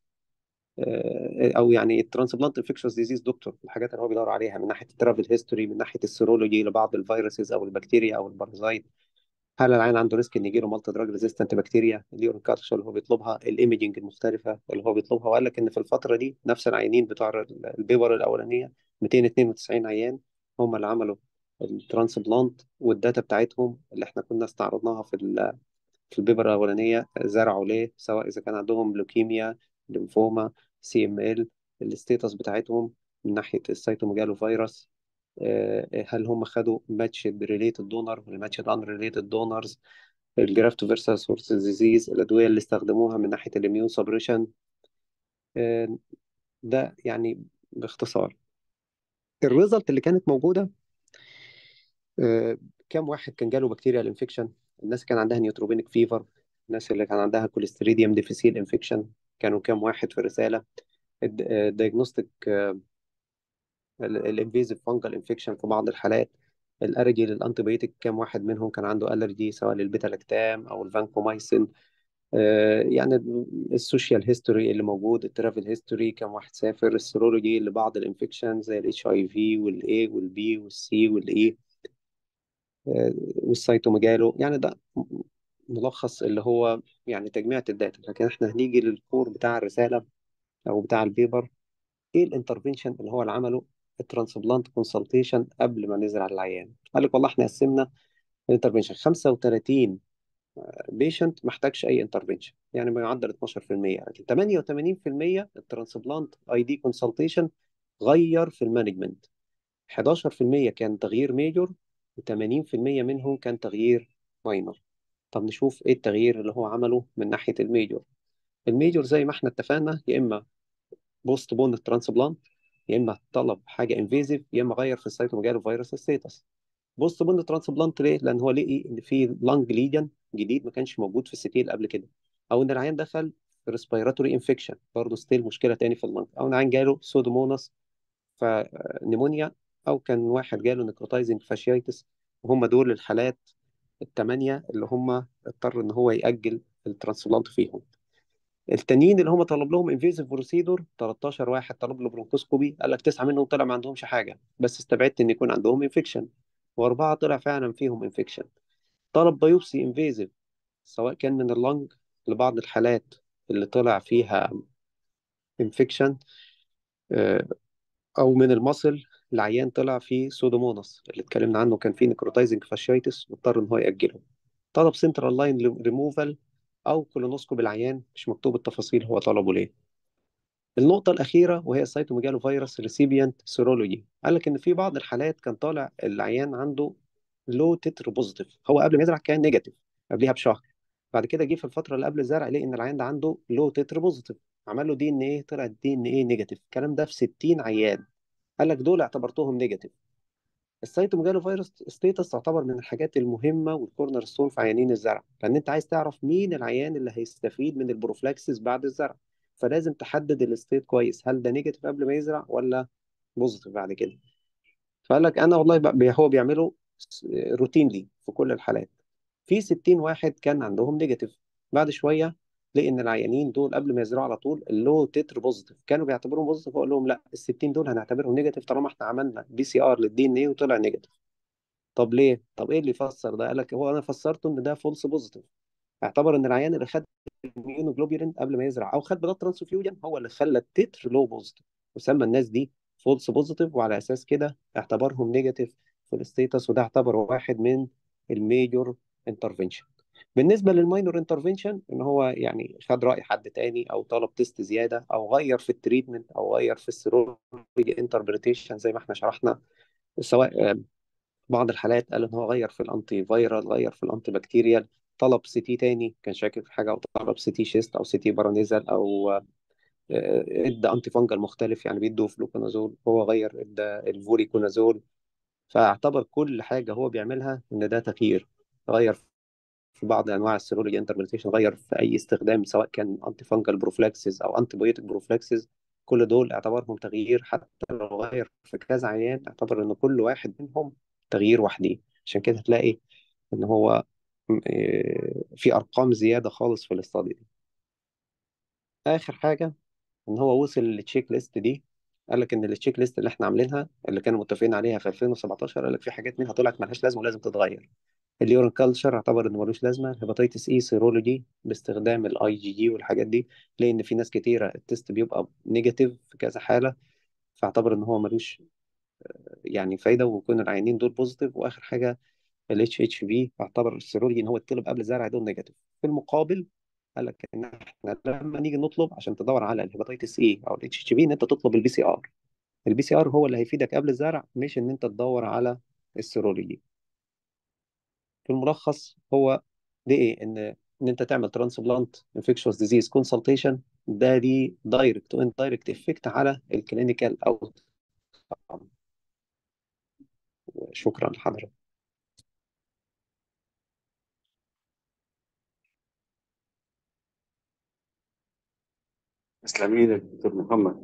او يعني الترانسبلانت انفكشوس ديزيز دكتور، الحاجات اللي هو بيدور عليها من ناحيه الترافل هيستوري، من ناحيه السيرولوجي لبعض الفيروسز او البكتيريا او البارازايت، هل العين عنده ريسك ان يجيله مالتي دراج ريزيستنت بكتيريا، اليورين كارتشر اللي هو بيطلبها، الايميجنج المختلفه اللي هو بيطلبها. وقال لك ان في الفتره دي نفس العيانين بتوع البيبر الاولانيه مئتين واثنين وتسعين عيان هم اللي عملوا الترانسبلانت والداتا بتاعتهم اللي احنا كنا استعرضناها في ال- في البيبر الاولانيه، زرعوا ليه، سواء اذا كان عندهم لوكيميا، ليمفوما، سي ام ال، الستيتس بتاعتهم من ناحيه السيتوميجالو فيروس. آه، هل هم خدوا ماتشد ريليتد دونر ولا ماتشد ان ريليتد دونرز، الجرافت فيرسس هورس ديزيز، الادويه اللي استخدموها من ناحيه الاميون سبريشن. ده يعني باختصار الريزلت اللي كانت موجوده. آه، كام واحد كان جاله بكتيريال انفكشن؟ الناس كان عندها نيوتروبينيك فيفر، الناس اللي كان عندها كوليستريديوم ديفيسيل انفكشن كانوا كام واحد في الرساله؟ الدايجنوستيك الانفيزيف فانجل انفكشن في بعض الحالات، الالرجي للانتيبيوتيك كام واحد منهم كان عنده الرجي سواء للبيتا لاكتام او الفانكومايسين. آه، يعني السوشيال هيستوري اللي موجود، الترافل هيستوري، كم واحد سافر، السيرولوجي لبعض الانفكشن زي الاتش اي في والاي والبي والسي والاي والسيتوميجالو. يعني ده ملخص اللي هو يعني تجميع الداتا. لكن احنا هنيجي للكور بتاع الرسالة او بتاع البيبر، ايه الانترفنشن اللي هو اللي عمله الترانسبلانت كونسلتيشن قبل ما نزرع العيان؟ قال لك والله احنا قسمنا الانترفنشن خمسة وثلاثين بيشنت ما احتاجش اي انترفنشن، يعني ما يعدل اتناشر في المية. لكن ثمانية وثمانين في المية الترانسبلانت اي دي كونسلتيشن غير في المانجمنت، حداشر في المية كان تغيير ميجور، و80% منهم كان تغيير ماينور. طب نشوف ايه التغيير اللي هو عمله من ناحية الميجور. الميجور زي ما احنا اتفقنا، يا اما بوست بون ترانسبلانت، يا اما طلب حاجة انفيزيف، يا اما غير في السيتوميجالو فيروس ستيتس. بوست بون ترانسبلانت ليه؟ لان هو لقي ان في لانج ليجن جديد ما كانش موجود في الستيل قبل كده، او ان العيان دخل في ريسبيراتوري انفكشن، برضه ستيل مشكله تاني في اللانج، او ان العيان جاله سودوموناس فنيمونيا، او كان واحد جاله نيكروتايزنج فاشيايتس. وهم دول الحالات الثمانيه اللي هم اضطر ان هو يأجل الترانسبلانت فيهم. التانيين اللي هم طلب لهم انفيزيف بروسيدور، تلتاشر واحد طلب له برونكوسكوبي، قال لك تسعه منهم طلع ما عندهمش حاجه بس استبعدت ان يكون عندهم انفكشن، واربعه طلع فعلا فيهم انفكشن. طلب بايوبسي انفيزيف سواء كان من اللنج لبعض الحالات اللي طلع فيها انفكشن، او من المصل العيان طلع فيه سودوموناس اللي اتكلمنا عنه كان فيه نيكروتايزنج فاشيايتس واضطر ان هو ياجله. طلب سنترال لاين ريموفال او كولونوسكوب، العيان مش مكتوب التفاصيل هو طلبه ليه. النقطة الأخيرة وهي السيتوميجالو فيروس ريسيبيانت سيرولوجي، قال لك إن في بعض الحالات كان طالع العيان عنده لو تتر بوزيتيف، هو قبل ما يزرع كان نيجاتيف قبلها بشهر، بعد كده جه في الفترة اللي قبل الزرع لقى إن العيان ده عنده لو تتر بوزيتيف، عمل له دي إن إيه، طلع الدي إن إيه نيجاتيف. الكلام ده في ستين عيان، قال لك دول اعتبرتهم نيجاتيف. السيتوميجالو فيروس ستيتس تعتبر من الحاجات المهمة والكورنر ستون في عيانين الزرع، لأن أنت عايز تعرف مين العيان اللي هيستفيد من البروفلاكسس بعد الزرع، فلازم تحدد الستيت كويس، هل ده نيجاتيف قبل ما يزرع ولا بوزيتيف بعد كده. فقال لك أنا والله بقى هو بيعمله روتينلي في كل الحالات. في ستين واحد كان عندهم نيجاتيف، بعد شوية لقي ان العيانين دول قبل ما يزرعوا على طول اللو تتر بوزيتيف، كانوا بيعتبروهم بوزيتيف، فقال لهم لا، ال ستين دول هنعتبرهم نيجاتيف طالما احنا عملنا بي سي ار للدي ان ايه وطلع نيجاتيف. طب ليه؟ طب ايه اللي يفسر ده؟ قال لك هو انا فسرته ان ده فولس بوزيتيف، اعتبر ان العيان اللي خد immunoglobulin قبل ما يزرع او خد بلاد ترانسفيوجن هو اللي خلى التتر لو بوزيتيف، وسمى الناس دي فولس بوزيتيف، وعلى اساس كده اعتبرهم نيجاتيف في الستيتس، وده اعتبره واحد من الميجور انترفنشن. بالنسبه للماينور انترفنشن ان هو يعني خد راي حد تاني او طلب تيست زياده او غير في التريتمنت او غير في السيرولوجي انتربريتيشن زي ما احنا شرحنا، سواء بعض الحالات قال ان هو غير في الانتي فيرال، غير في الانتي بكتيريال، طلب سي تي تاني كان شاكك في حاجه، او طلب سي تي شيست او سي تي بارانيزال، او آه، ادى انتي فانجل مختلف يعني بيدوا فلوكونازول، هو غير ادى الفوريكونازول. فاعتبر كل حاجه هو بيعملها ان ده تغيير، غير في بعض انواع السيرولوجي انتربريتيشن، غير في اي استخدام سواء كان انتي فانجل بروفلاكسز او انتي بايوتيك بروفلاكسز، كل دول اعتبرهم تغيير. حتى لو غير في كذا عيان اعتبر ان كل واحد منهم تغيير وحدي. عشان كده هتلاقي ان هو م- إيه، في ارقام زياده خالص في الاستادي دي. اخر حاجه ان هو وصل للتشيك ليست دي، قال لك ان التشيك ليست اللي احنا عاملينها اللي كانوا متفقين عليها في ألفين وسبعتاشر، قال لك في حاجات منها طلعت ملهاش لازمه ولازم تتغير. اليورين كلتشر اعتبر انه ملوش لازمه، الهيباتيتس اي سيرولوجي باستخدام الاي جي جي والحاجات دي، لان في ناس كتيره التست بيبقى نيجاتيف في كذا حاله، فاعتبر ان هو ملوش يعني فايده ويكون العيانين دول بوزيتيف. واخر حاجه الاتش اتش بي اعتبر السيرولوجي ان هو يطلب قبل الزرع دول نيجاتيف. في المقابل قال لك ان احنا لما نيجي نطلب عشان تدور على الهيباتيتس اي او الاتش اتش بي ان انت تطلب البي سي ار. البي سي ار هو اللي هيفيدك قبل الزرع، مش ان انت تدور على السيرولوجي. في الملخص هو ده ايه؟ ان ان انت تعمل ترانسبلانت انفكشوس ديزيز كونسلتيشن، ده دي دايركت وان دايركت افكت على الكلينيكال اوت. شكرا لحضرتك. تسلم ايدك دكتور محمد.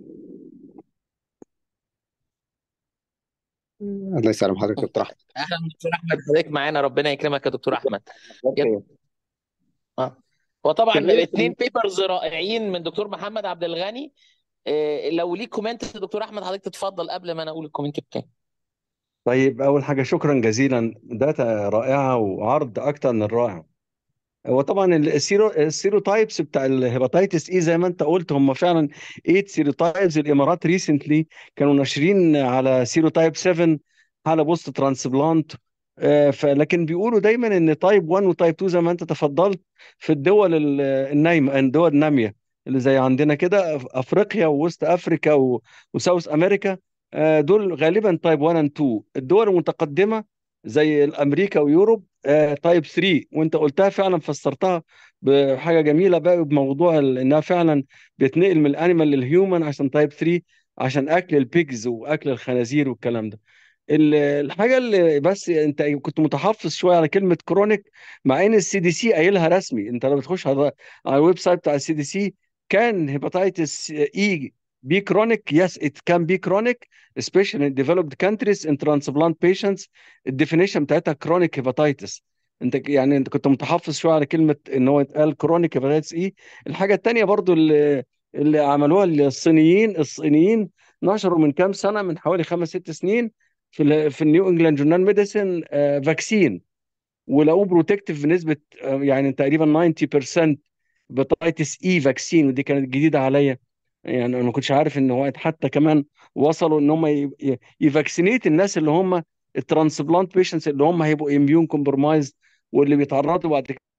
الله يسلم حضرتك يا دكتور احمد. اهلا دكتور احمد، حضرتك معانا، ربنا يكرمك يا دكتور احمد. يا- بخير. اه وطبعا كان ايه اثنين بيبرز رائعين من دكتور محمد عبد الغني. إيه، لو ليك كومنت يا دكتور احمد حضرتك تتفضل قبل ما انا اقول الكومنت بتاعي. طيب، اول حاجه شكرا جزيلا، داتا رائعه وعرض اكتر من رائع. هو طبعا السيرو السيروتايبس بتاع الهيباتيتس اي زي ما انت قلت هم فعلا ثمانية سيروتايبس. الامارات ريسنتلي كانوا ناشرين على سيروتايب سبعة حاله بوست ترانسبلانت. آه، فلكن بيقولوا دايما ان تايب واحد وتايب اتنين زي ما انت تفضلت في الدول ال- النايمه، الدول الناميه اللي زي عندنا كده في افريقيا ووسط افريكا و- وساوث امريكا. آه، دول غالبا تايب واحد و اتنين. الدول المتقدمه زي امريكا ويوروب تايب تلاتة. وانت قلتها فعلا، فسرتها بحاجه جميله بقى بموضوع ال- انها فعلا بيتنقل من الانيمال للهيومن عشان تايب تلاتة، عشان اكل البيجز واكل الخنازير والكلام ده. ال- الحاجه اللي بس انت كنت متحفظ شويه على كلمه كرونيك، مع ان السي دي سي قايلها رسمي. انت لما بتخش على على الويب سايت بتاع السي دي سي، كان هيباتيتس اي بي chronic. Yes, it can be chronic, especially in developed countries in transplant patients. الديفينيشن بتاعتها chronic hepatitis. انت ك- يعني انت كنت متحفظ شويه على كلمه ان هو يتقال chronic hepatitis اي. الحاجه التانيه برضو اللي اللي عملوها الصينيين الصينيين نشروا من كام سنه، من حوالي خمس ست سنين، في ال في النيو انجلاند جورنال ميديسن فاكسين، ولقوه بروتكتيف بنسبه آه، يعني تقريبا تسعين بالمية هيباتيتس اي فاكسين. ودي كانت جديده عليا، يعني انا ما كنتش عارف ان هو حتى كمان وصلوا ان هم ي- ي- يفاكسينيت الناس اللي هم الترانسبلانت بيشنتس اللي هم هيبقوا اميون كومبرمايز واللي بيتعرضوا بعد كده.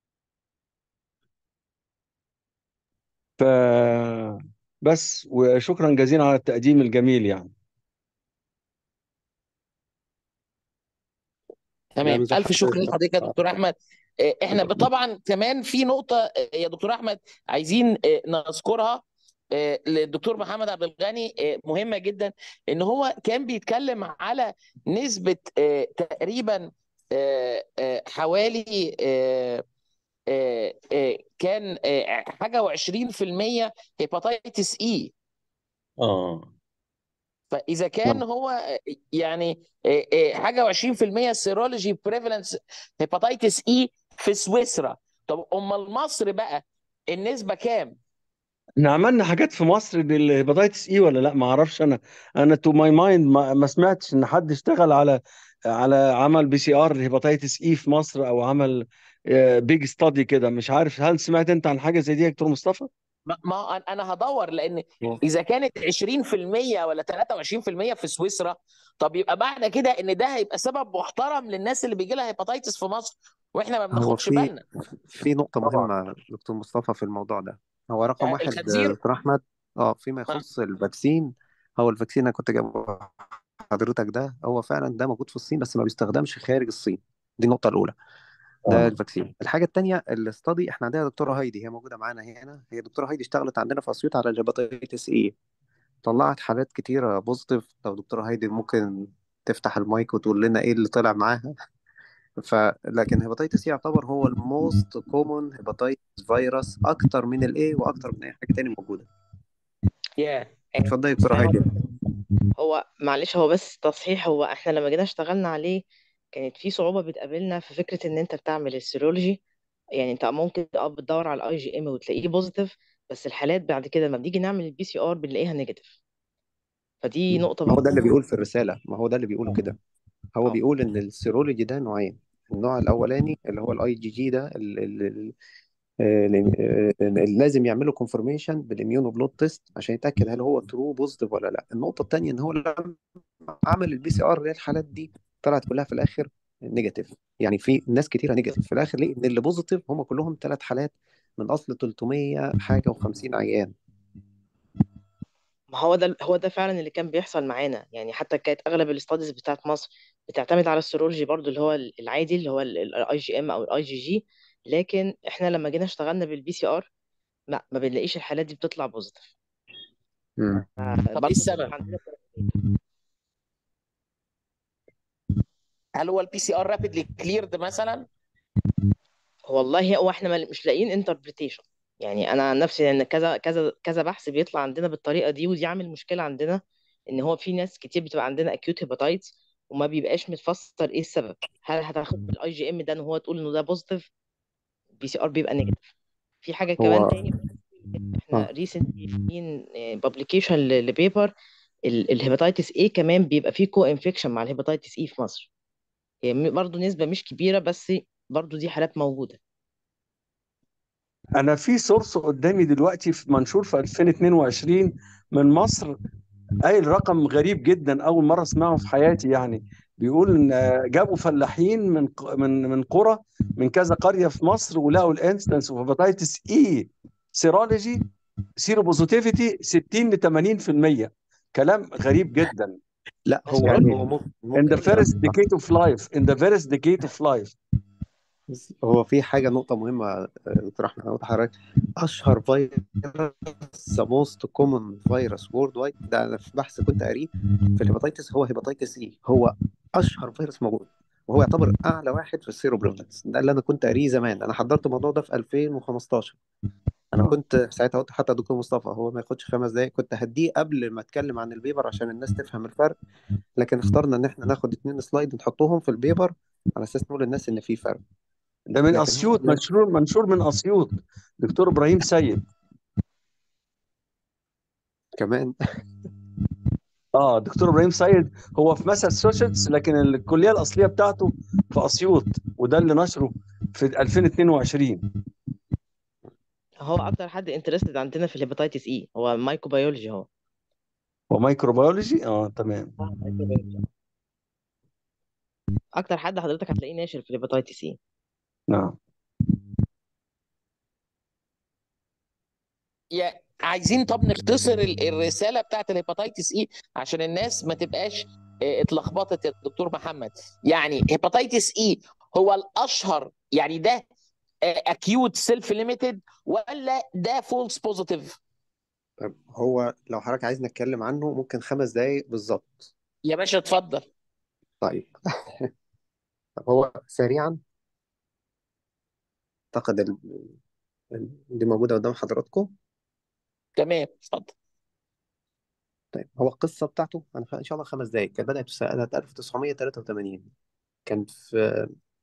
ف بس وشكرا جزيلا على التقديم الجميل يعني. لا تمام، مزاح الف شكر حضرتك. لحضرتك يا دكتور احمد. آه، احنا ب- طبعا كمان في نقطه آه، يا دكتور احمد عايزين آه، نذكرها آه، للدكتور محمد عبد الغني، آه، مهمه جدا. ان هو كان بيتكلم على نسبه آه، تقريبا آه، آه، حوالي آه، آه، آه، كان آه، حاجه و20% هيباتيتس اي. اه. فاذا كان هو يعني آه، آه، حاجه و20% سيرولوجي بريفالنس هيباتيتس اي في سويسرا، طب امال مصر بقى النسبه كام؟ احنا عملنا حاجات في مصر بالهيباتيتس اي ولا لا؟ ما اعرفش. انا انا تو ماي مايند ما ما سمعتش ان حد اشتغل على على عمل بي سي ار هيباتيتس اي في مصر، او عمل بيج ستادي كده. مش عارف، هل سمعت انت عن حاجه زي دي يا دكتور مصطفى؟ ما ما انا هدور، لان اذا كانت عشرين في المية ولا تلاتة وعشرين في المية في سويسرا، طب يبقى معنى كده ان ده هيبقى سبب محترم للناس اللي بيجي لها هيباتيتس في مصر واحنا ما هو بناخدش في بالنا. في نقطة طبعا. مهمة دكتور مصطفى في الموضوع ده. هو رقم آه، واحد آه، الخنزير. دكتور أحمد. اه فيما آه، يخص الفاكسين، هو الفاكسين أنا كنت جايبه حضرتك ده، هو فعلا ده موجود في الصين بس ما بيستخدمش خارج الصين. دي النقطة الأولى، ده اه. الفاكسين. الحاجة التانية الاستادي، احنا عندنا دكتورة هايدي هي موجودة معانا هنا. هي دكتورة هايدي اشتغلت عندنا في أسيوط على الهيباتيتس اي، طلعت حالات كتيرة بوزيتيف. لو دكتورة هايدي ممكن تفتح المايك وتقول لنا ايه اللي طلع معاها. ف لكن هيباتيتس سي يعتبر هو الموست كومون هيباتيتس فيروس، اكتر من الاي واكتر من اي حاجه تاني موجوده. يا اتفضلي يا دكتوره هايدي. هو معلش، هو بس تصحيح. هو احنا لما جينا اشتغلنا عليه كانت في صعوبة بتقابلنا في فكرة ان انت بتعمل السيرولوجي. يعني انت ممكن اه بتدور على الاي جي ام وتلاقيه بوزيتيف، بس الحالات بعد كده لما بنيجي نعمل البي سي ار بنلاقيها نيجاتيف. فدي نقطة ما هو ده برضه اللي مهمة. بيقول في الرساله، ما هو ده اللي بيقوله كده. هو اه بيقول ان السيرولوجي ده نوعين. النوع الاولاني اللي هو الاي جي جي ده، آه، لأن- آه، لازم يعملوا كونفirmation بالاميونو بلوت تيست عشان يتاكد هل هو ترو بوزيتيف ولا لا. النقطه الثانيه ان هو لما عمل البي سي ار للحالات دي طلعت كلها في الاخر نيجاتيف. يعني في ناس كتيره نيجاتيف في الاخر، ليه؟ ان اللي بوزيتيف هم كلهم ثلاث حالات من اصل ثلاثمية حاجه و50 عيان. ما هو ده هو ده فعلا اللي كان بيحصل معانا. يعني حتى كانت اغلب الاستاديز بتاعت مصر بتعتمد على السيرولوجي برضو، اللي هو العادي، اللي هو الاي جي ام او الاي جي جي. لكن احنا لما جينا اشتغلنا بالبي سي ار، لا، ما بنلاقيش الحالات دي بتطلع بوزيتيف. مم. طب ايه برضو بيبقى السبب؟ عندنا. هل هو البي سي ار رابيدلي كليرد مثلا؟ والله هو احنا ما- مش لاقيين انتربريتيشن. يعني انا عن نفسي ان كذا كذا كذا بحث بيطلع عندنا بالطريقه دي، ودي عامل مشكله عندنا. ان هو في ناس كتير بتبقى عندنا اكيوت هيباتايتس وما بيبقاش متفسر ايه السبب. هل هتاخد بالاي جي ام ده ان هو تقول انه ده بوزيتيف، بي سي ار بيبقى نيجاتيف. في حاجه كمان هو تاني، احنا اه ريسنتلي عاملين بابليكيشن لبيبر الهيباتايتس ايه كمان بيبقى فيه كو انفكشن مع الهيباتايتس اي في مصر. هي م- برضو نسبه مش كبيره، بس برضو دي حالات موجوده. انا في سورس قدامي دلوقتي في منشور في ألفين واتنين وعشرين من مصر، قايل رقم غريب جدا اول مره اسمعه في حياتي. يعني بيقول ان آه، جابوا فلاحين من ق- من من قرى، من كذا قريه في مصر، ولقوا الانستنس اوف هيباتيتس اي سيرولوجي سيرو بوزيتيفيتي ستين ل ثمانين في المية. كلام غريب جدا. لا، هو سؤال. هو يعني ممكن in ممكن the الكلام first ده صح. decade of life in the first decade of life. بس هو في حاجه نقطه مهمه، آه، دكتور احمد، انا حضرتك اشهر فيروس، ذا موست كومن فيروس وورلد وايد، ده انا في بحث كنت قاريه في الهيباتيتس، هو هيباتيتس اي، هو اشهر فيروس موجود، وهو يعتبر اعلى واحد في السيروبريفلنس. ده اللي انا كنت قاريه زمان، انا حضرت الموضوع ده في ألفين وخمستاشر. انا كنت ساعتها قلت حتى دكتور مصطفى هو ما ياخدش خمس دقايق كنت هديه قبل ما اتكلم عن البيبر عشان الناس تفهم الفرق، لكن اخترنا ان احنا ناخد اتنين سلايد نحطهم في البيبر على اساس نقول للناس ان في فرق. ده من لكن هو اسيوط، منشور منشور من اسيوط، دكتور ابراهيم سيد. كمان اه دكتور ابراهيم سيد هو في ماساتشوستس، لكن الكليه الاصليه بتاعته في اسيوط، وده اللي نشره في ألفين واتنين وعشرين. هو اكتر حد انترستد عندنا في الهيباتيتس اي هو مايكروبيولوجي. هو هو مايكروبيولوجي، اه تمام. آه، microbiology. اكتر حد حضرتك هتلاقيه ناشر في الهيباتيتس اي. نعم. يا عايزين طب نختصر ال- الرساله بتاعت الهيباتيتس اي عشان الناس ما تبقاش آه، اتلخبطت يا دكتور محمد. يعني هيباتيتس اي هو الاشهر، يعني ده اكيوت سيلف ليميتد ولا ده فولس بوزيتيف؟ طب هو لو حضرتك عايز نتكلم عنه ممكن خمس دقايق بالظبط. يا باشا اتفضل. طيب طب هو سريعا، اعتقد ال- ال- دي موجودة قدام حضراتكم. تمام اتفضل. طيب هو القصة بتاعته أنا إن شاء الله خمس دقايق. كانت بدأت في سنة ألف وتسعمية وتلاتة وتمانين، كان في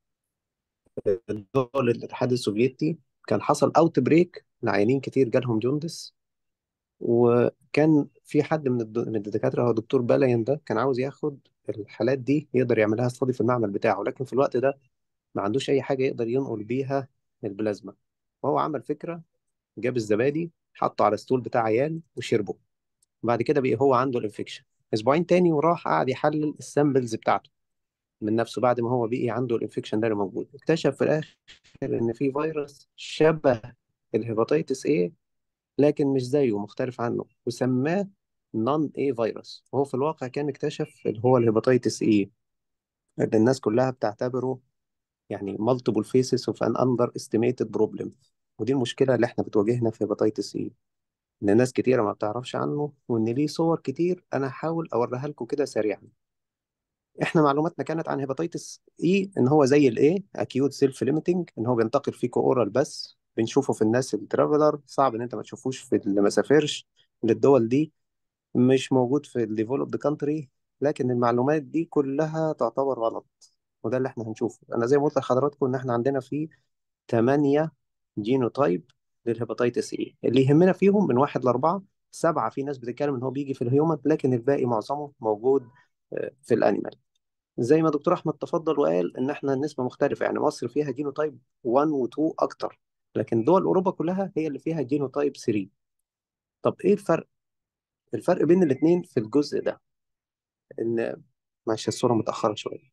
دول الاتحاد السوفيتي، كان حصل اوت بريك لعيانين كتير جالهم جوندس، وكان في حد من الد- من الدكاترة، هو دكتور بالاين ده، كان عاوز ياخد الحالات دي يقدر يعملها استادي في المعمل بتاعه، لكن في الوقت ده ما عندوش أي حاجة يقدر ينقل بيها البلازما. فهو عمل فكرة، جاب الزبادي حطه على الستول بتاع عيان وشربه. بعد كده بقى هو عنده الانفكشن، اسبوعين تاني وراح قعد يحلل السامبلز بتاعته من نفسه بعد ما هو بقي عنده الانفكشن ده اللي موجود، اكتشف في الاخر ان في فيروس شبه الهيباتيتس ايه لكن مش زيه، مختلف عنه، وسماه نون اي فيروس. وهو في الواقع كان اكتشف اللي هو الهيباتيتس ايه اللي الناس كلها بتعتبره يعني multiple faces of an underestimated problem. ودي المشكلة اللي احنا بتواجهنا في هيباتيتس ايه، ان ناس كتيرة ما بتعرفش عنه، وان ليه صور كتير انا هحاول اوريها لكم كده سريعا. احنا معلوماتنا كانت عن هيباتيتس اي ان هو زي الايه اكيوت سيلف ليميتنج، ان هو بينتقل فيكو اورال بس، بنشوفه في الناس الترافلر، صعب ان انت ما تشوفوش في اللي ما سافرش للدول دي، مش موجود في الديفلوبد كانتري. لكن المعلومات دي كلها تعتبر غلط، وده اللي احنا هنشوفه. انا زي ما قلت لحضراتكم ان احنا عندنا في ثمانية جينوتايب للهيباتيتس اي، اللي يهمنا فيهم من واحد لأربعة. سبعة في ناس بتتكلم ان هو بيجي في الهيومن، لكن الباقي معظمه موجود آه، في الانيمال. زي ما دكتور احمد تفضل وقال ان احنا النسبه مختلفه، يعني مصر فيها جينوتايب واحد و اتنين اكتر، لكن دول اوروبا كلها هي اللي فيها جينوتايب ثلاثة. طب ايه الفرق؟ الفرق بين الاثنين في الجزء ده ان، معلش الصوره متاخره شويه.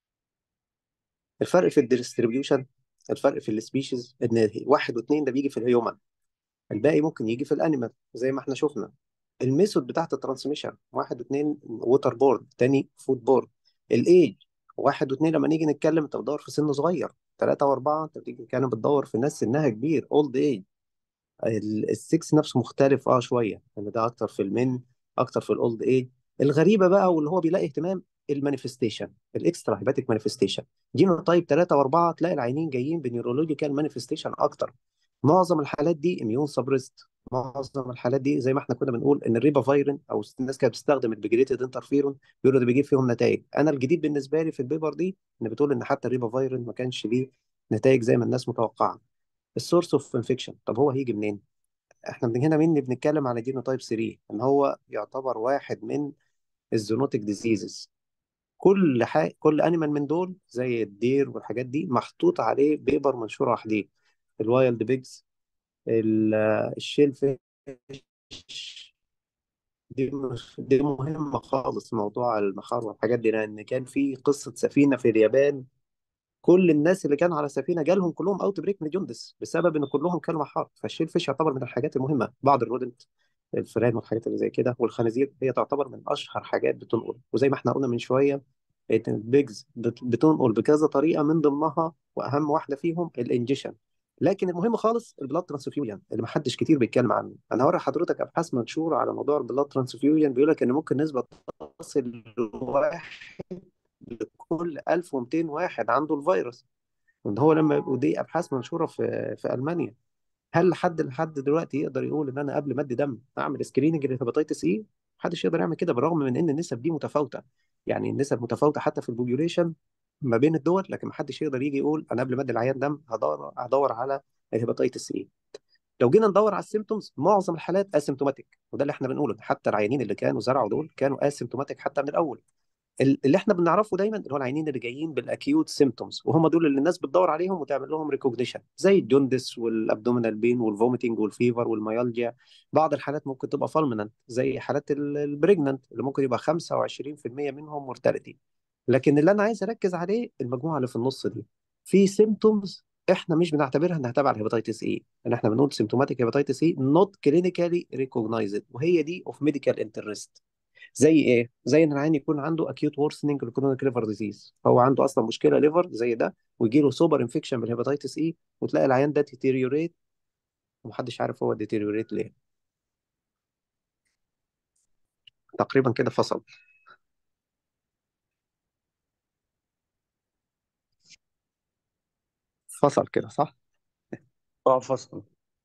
الفرق في الديستريبيوشن، الفرق في السبيشيز، ان واحد واثنين ده بيجي في الهيومن، الباقي ممكن يجي في الانيمال زي ما احنا شفنا. الميثود بتاعت الترانسميشن واحد واثنين ووتر بورد، تاني فود بورد. الايج واحد واثنين لما نيجي نتكلم انت بتدور في سن صغير، ثلاثة وأربعة انت بتيجي تتكلم بتدور في ناس سنها كبير اولد ايج. السكس نفسه مختلف اه شويه، ان ده اكتر في المن، اكتر في الاولد ايج. الغريبه بقى واللي هو بيلاقي اهتمام، المانيفستيشن، الاكسترا هيباتيك مانيفستيشن. جينوتايب ثلاثة و4 تلاقي العينين جايين بنيورولوجيكال مانيفستيشن اكتر. معظم الحالات دي اميون سبريست. معظم الحالات دي زي ما احنا كنا بنقول ان الريبا فايرين او الناس كانت بتستخدم البيجريتد انترفيرون، بيقولوا ده بيجيب فيهم نتائج. انا الجديد بالنسبه لي في البيبر دي ان بتقول ان حتى الريبا فايرين ما كانش ليه نتائج زي ما الناس متوقعه. السورس اوف انفكشن، طب هو هيجي منين؟ احنا من هنا مني بنتكلم على جينوتايب ثلاثة ان هو يعتبر واحد من الزونوتيك ديزيزز. كل حاجه، كل انيمال من دول زي الدير والحاجات دي محطوط عليه بيبر منشور وحديه. الوايلد بيجز، الشيل فيش، دي مش دي مهمه خالص، موضوع المخار والحاجات دي، لان كان في قصه سفينه في اليابان، كل الناس اللي كانوا على السفينه جالهم كلهم اوت بريك من الجندس بسبب ان كلهم كانوا محار. فالشيل فيش يعتبر من الحاجات المهمه. بعض الرودنت، الفئران والحاجات اللي زي كده والخنازير، هي تعتبر من اشهر حاجات بتنقل. وزي ما احنا قلنا من شويه ان البيجز بت- بتنقل بكذا طريقه، من ضمنها واهم واحده فيهم الانجيشن. لكن المهم خالص البلاد ترانسفيوجن اللي ما حدش كتير بيتكلم عنه. انا هوري حضرتك ابحاث منشوره على موضوع البلاد ترانسفيوجن، بيقول لك ان ممكن نسبه تصل لواحد لكل ألف ومئتين واحد عنده الفيروس. وان هو لما، ودي ابحاث منشوره في في المانيا. هل حد لحد دلوقتي يقدر يقول ان انا قبل ما ادي دم اعمل سكريننج للهيباتيتس اي؟ محدش يقدر يعمل كده، بالرغم من ان النسب دي متفاوته. يعني النسب متفاوته حتى في البوبيوليشن ما بين الدول، لكن محدش يقدر يجي يقول انا قبل ما ادي العيان دم هدور هدور على الهيباتيتس اي. لو جينا ندور على السيمتومز، معظم الحالات اسيمتوماتيك، وده اللي احنا بنقوله. حتى العيانين اللي كانوا زرعوا دول كانوا اسيمتوماتيك حتى من الاول. ال- اللي احنا بنعرفه دايما اللي هو العيانين اللي جايين بالاكيوت سيمتومز، وهم دول اللي الناس بتدور عليهم وتعمل لهم ريكوجنيشن، زي الجوندس والابدومينال بين والفوميتنج والفيفر والميالجيا. بعض الحالات ممكن تبقى فالمننت زي حالات البريجننت اللي ممكن يبقى خمسة وعشرين في المية منهم مورتاليتي. لكن اللي انا عايز اركز عليه المجموعه اللي في النص دي، في سيمتومز احنا مش بنعتبرها انها تبع الهيباتيتس اي، ان احنا بنقول سيمتوماتيك هيباتيتس اي نوت كلينيكالي ريكوجنايزد، وهي دي اوف ميديكال انترست. زي ايه؟ زي ان العيان يكون عنده اكيوت وورسنينج لكرونيك ليفر ديزيز، هو عنده اصلا مشكله ليفر زي ده، ويجي له سوبر انفكشن بالهيباتيتس اي، وتلاقي العيان ده ديتيريوريت ومحدش عارف هو ديتيريوريت ليه. تقريبا كده فصل. فصل كده صح؟ اه فصل.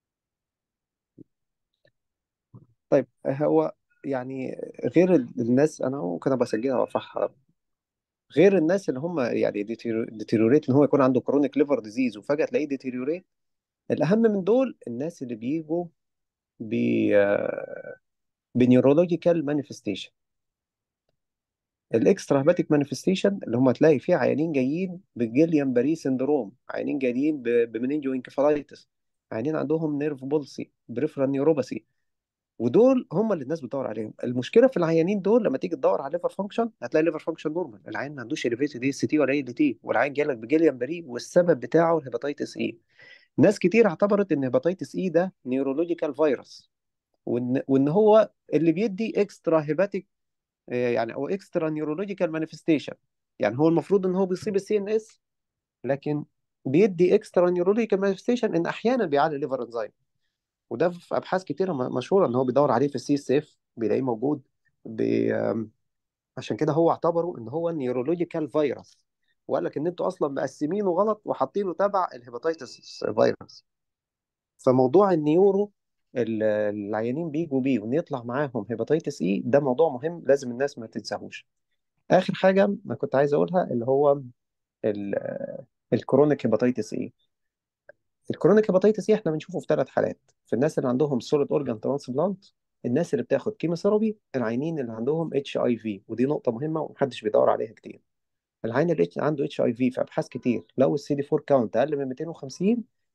طيب هو يعني غير ال- الناس، انا ممكن ابقى اسجلها وارفعها، غير الناس اللي هم يعني ديتيريوريت ان هو يكون عنده كرونيك ليفر ديزيز وفجاه تلاقيه ديتيريوريت، الاهم من دول الناس اللي بيجوا ب بنيورولوجيكال مانيفستيشن. الاكسترا هيباتيك مانيفستيشن اللي هم تلاقي فيه عيانين جايين بجيليان باري سندروم، عيانين جايين ب- بمننجو انكفالايتس، عيانين عندهم نيرف بولسي، بريفرال نيوروباثي. ودول هم اللي الناس بتدور عليهم. المشكله في العيانين دول لما تيجي تدور على ليفر فانكشن هتلاقي ليفر فانكشن نورمال، العيان ما عندوش اليفيتد اس تي ولا اي دي تي، والعيان جالك بجيليان باري والسبب بتاعه الهيباتيتس اي. ناس كتير اعتبرت ان هيباتيتس اي ده نيورولوجيكال فيروس، وان وان هو اللي بيدي اكسترا هيباتيك، يعني او اكسترا نيورولوجيكال مانيفستيشن. يعني هو المفروض ان هو بيصيب السي ان اس، لكن بيدي اكسترا نيورولوجيكال مانيفستيشن ان احيانا بيعلي الليفر انزيم. وده في ابحاث كتيره م- مشهوره ان هو بيدور عليه في السي اس اف بيلاقيه موجود. بي... آم، عشان كده هو اعتبره ان هو نيورولوجيكال فيروس، وقال لك ان انتوا اصلا مقسمينه غلط وحاطينه تبع الهيباتيتس فيروس. فموضوع النيورو، ال- العيانين بيجوا بيه وان يطلع معاهم هيباتيتس اي، ده موضوع مهم لازم الناس ما تنساهوش. اخر حاجه انا كنت عايز اقولها اللي هو ال- الكرونيك هيباتيتس اي. الكرونيك هيباتيتس اي احنا بنشوفه في ثلاث حالات: في الناس اللي عندهم سوليد اورجان ترانسبلانت، الناس اللي بتاخد كيموثيرابي، العيانين اللي عندهم اتش اي في، ودي نقطه مهمه ومحدش بيدور عليها كتير. العين اللي عنده اتش اي في في ابحاث كتير لو السي دي أربعة كاونت اقل من مئتين وخمسين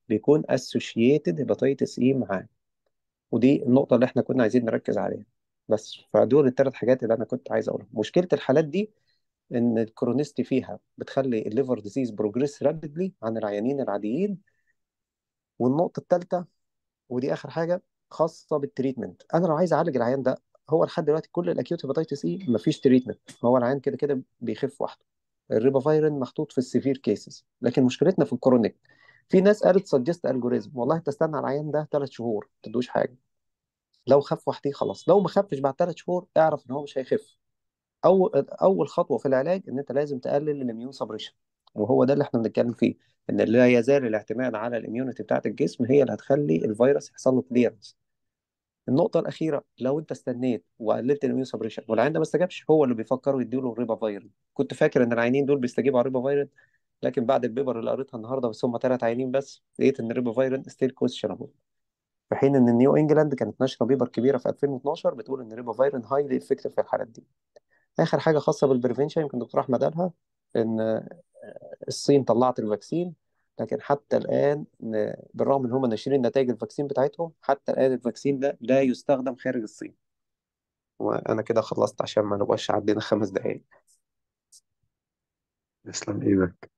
بيكون اسوشيتد هيباتيتس اي معاه. ودي النقطة اللي احنا كنا عايزين نركز عليها. بس فدول الثلاث حاجات اللي انا كنت عايز اقولها. مشكلة الحالات دي ان الكرونيستي فيها بتخلي الليفر ديزيز بروجريس رابيدلي عن العيانين العاديين. والنقطة الثالثة ودي اخر حاجة خاصة بالتريتمنت. انا لو عايز اعالج العيان ده، هو لحد دلوقتي كل الاكيوت هيباتيتس اي مفيش تريتمنت، هو العيان كده كده بيخف وحده. الريبافيرين محطوط في السيفير كيسز، لكن مشكلتنا في الكرونيك. في ناس قالت سجست الجوريزم، والله تستنى على العيان ده ثلاث شهور ما تدوش حاجه، لو خف وحديه خلاص، لو ما خفش بعد ثلاث شهور اعرف ان هو مش هيخف. او اول خطوه في العلاج ان انت لازم تقلل الاميون سبريشن، وهو ده اللي احنا بنتكلم فيه، ان لا يزال الاعتماد على الاميونيتي بتاعت الجسم هي اللي هتخلي الفيروس يحصل له كليرنس. النقطه الاخيره، لو انت استنيت وقللت الاميون سبريشن والعيان ده ما استجابش، هو اللي بيفكروا يديله الريبافيرين. كنت فاكر ان العيانين دول بيستجيبوا على الريبافيرين، لكن بعد البيبر اللي قريتها النهارده، بس هم ثلاث عيانين بس، لقيت ان الريبافيرين ستيل كويشنبل. في حين ان نيو انجلاند كانت ناشره بيبر كبيره في ألفين واثناشر بتقول ان الريبافيرين هايلي افكتيف في الحالات دي. اخر حاجه خاصه بالبريفنشن، يمكن دكتور احمد قالها، ان الصين طلعت الفاكسين، لكن حتى الان ن- بالرغم ان هم ناشرين نتائج الفاكسين بتاعتهم، حتى الان الفاكسين ده لا يستخدم خارج الصين. وانا كده خلصت عشان ما نبقاش عدينا خمس دقائق. تسلم ايدك.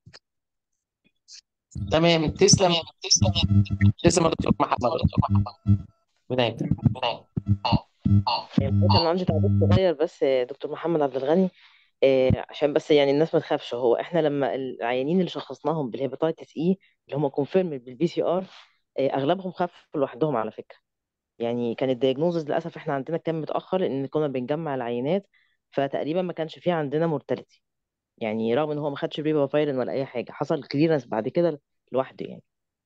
تمام، تسلم تسلم يا دكتور محمد. ربنا يكرمك. يعني بص، انا عندي تعليق صغير بس يا دكتور محمد عبد الغني. آه، عشان بس يعني الناس ما تخافش. هو احنا لما العيانين اللي شخصناهم بالهيباتيتس اي اللي هم كونفيرم بالبي سي ار، اغلبهم خفوا لوحدهم على فكره. يعني كان الدياجنوزز للاسف احنا عندنا كان متاخر لان كنا بنجمع العينات، فتقريبا ما كانش فيه عندنا مورتاليتي. يعني رغم ان هو ما خدش بريبا فايرن ولا اي حاجه، حصل كليرنس بعد كده لوحده يعني.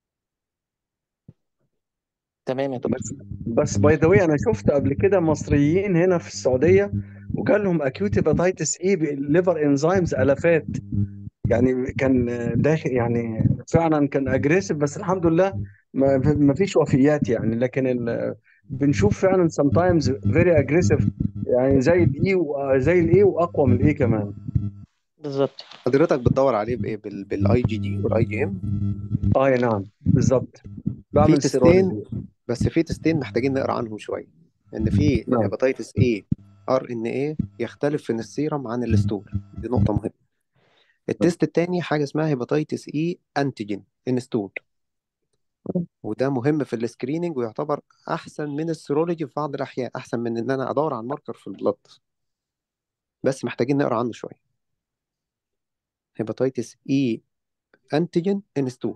تمام يا دكتور. بس بس باي ذا واي، انا شفت قبل كده مصريين هنا في السعوديه وجالهم اكيوت هيباتيتس اي بالليفر انزيمز الافات. يعني كان داخل، يعني فعلا كان اجريسيف، بس الحمد لله ما ما فيش وفيات يعني. لكن ال... بنشوف فعلا sometimes very aggressive، يعني زي الاي وزي الاي واقوى من الاي كمان. بالظبط. حضرتك بتدور عليه بايه؟ بالاي جي جي والاي جي ام؟ اه نعم بالظبط، في بعمل تستين، سيرولوجي. بس في تستين محتاجين نقرا عنهم شويه. ان في نعم. الهيباتيتس اي ار ان ايه يختلف في السيرم عن الستول، دي نقطه مهمه. التست التاني حاجه اسمها هيباتيتس اي انتيجين ان ستول، وده مهم في السكريننج، ويعتبر احسن من السيرولوجي في بعض الاحيان، احسن من ان انا ادور على الماركر في البلد، بس محتاجين نقرا عنه شويه. هيباتيتس اي انتيجين ان ستول.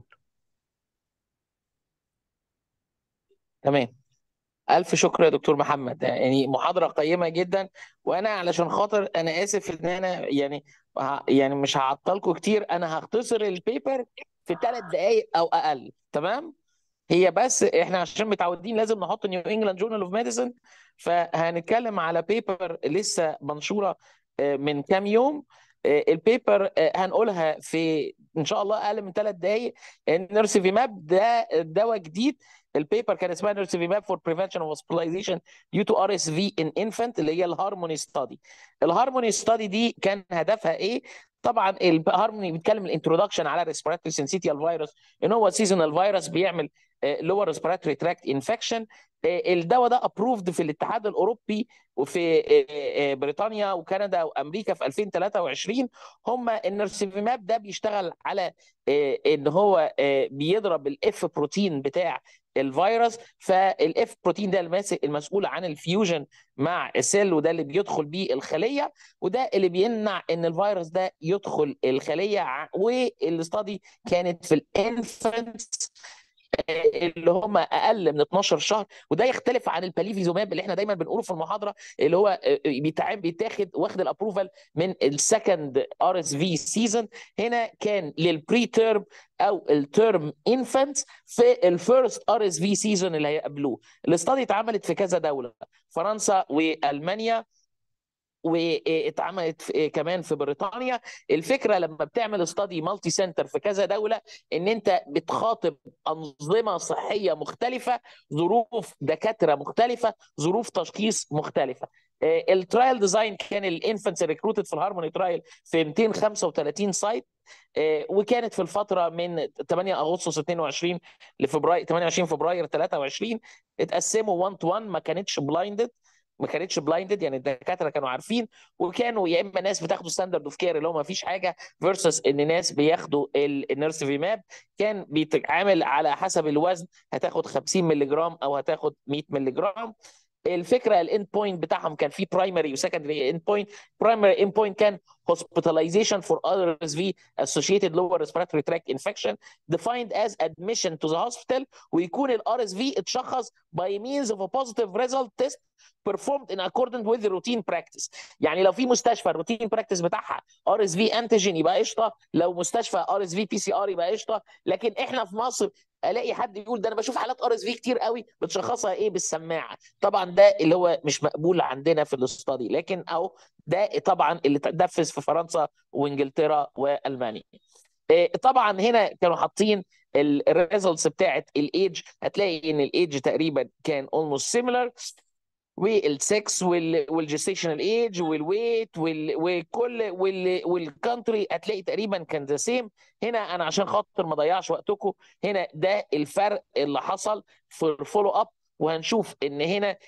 تمام، ألف شكر يا دكتور محمد، يعني محاضرة قيمة جدا. وأنا علشان خاطر أنا آسف إن أنا يعني ه- يعني مش هعطلكم كتير، أنا هختصر البيبر في ثلاث دقايق أو أقل. تمام؟ هي بس احنا عشان متعودين لازم نحط نيو انجلاند جورنال اوف ميديسن، فهنتكلم على بيبر لسه منشوره آه، من كام يوم. آه، البيبر آه، هنقولها في ان شاء الله اقل من ثلاث دقائق. النيرسيفيماب ده دواء جديد. البيبر كان اسمها نيرسيفيماب فور بريفنشن اوف هوسبيتاليزيشن ديو تو ار اس في ان انفانت، اللي هي الهارموني ستادي. الهارموني ستادي دي كان هدفها ايه؟ طبعا الهارموني بيتكلم الانترودكشن على ريسبيراتوري سينسيتيال فيروس، ان هو سيزونال فيروس بيعمل لور ريسبيراتوري تراكت انفكشن. الدواء ده ابروفد في الاتحاد الاوروبي وفي بريطانيا وكندا وامريكا في ألفين وثلاثة وعشرين. هم النرسيفيماب ده بيشتغل على ان هو بيضرب الاف بروتين بتاع الفيروس. فالاف بروتين ده الماسك المسؤول عن الفيوجن مع السيل، وده اللي بيدخل بيه الخليه، وده اللي بيمنع ان الفيروس ده يدخل الخليه. والاستادي كانت في الانفنتس اللي هم اقل من اتناشر شهر، وده يختلف عن الباليفيزوماب اللي احنا دايما بنقوله في المحاضره، اللي هو بيتعامل بيتاخد واخد الابروفال من السكند ار اس في سيزون. هنا كان للبري تيرم او التيرم انفانتس في الفيرست ار اس في سيزون اللي هيقابلوه. الاستادي اتعملت في كذا دوله، فرنسا والمانيا، واتعملت في كمان في بريطانيا. الفكره لما بتعمل استادي مالتي سنتر في كذا دوله، ان انت بتخاطب انظمه صحيه مختلفه، ظروف دكاتره مختلفه، ظروف تشخيص مختلفه. الترايل ديزاين كان الانفنتس ريكروتد في الهارموني ترايل في مئتين وخمسة وثلاثين سايت، آه، وكانت في الفتره من ثمانية اغسطس اثنين وعشرين لفبراير ثمانية وعشرين فبراير ثلاثة وعشرين، اتقسموا واحد تو واحد، ما كانتش بلايندد ما كانتش بلايندد يعني الدكاتره كانوا عارفين، وكانوا يا اما ناس بتاخدوا ستاندرد اوف كير اللي هو ما فيش حاجه فيرسس ان ناس بياخدوا النيرسيفيماب، كان بيتعامل على حسب الوزن، هتاخد خمسين مللي جرام او هتاخد مئة مللي جرام. الفكره الاند بوينت بتاعهم كان في برايمري وسكندري اند بوينت. برايمري اند بوينت كان hospitalization for ار اس في associated lower respiratory tract infection defined as admission to the hospital، ويكون ال ار اس في اتشخص by means of a positive result test performed in accordance with the routine practice. يعني لو في مستشفى الروتين براكتس بتاعها ار اس في انتيجين يبقى قشطه، لو مستشفى ار اس في بي سي ار يبقى قشطه. لكن احنا في مصر الاقي حد يقول ده انا بشوف حالات ار اس في كتير قوي بتشخصها ايه بالسماعه، طبعا ده اللي هو مش مقبول عندنا في الاستادي، لكن او ده طبعا اللي تنفذ في فرنسا وانجلترا والمانيا. طبعا هنا كانوا حاطين الريزلتس بتاعت الايدج، هتلاقي ان الايدج تقريبا كان اولموست سيميلر، والسكس والجستيشنال ايج والويت وكل والكونتري هتلاقي تقريبا كان ذا سيم. هنا انا عشان خاطر ما اضيعش وقتكم، هنا ده الفرق اللي حصل في الفولو اب، وهنشوف ان هنا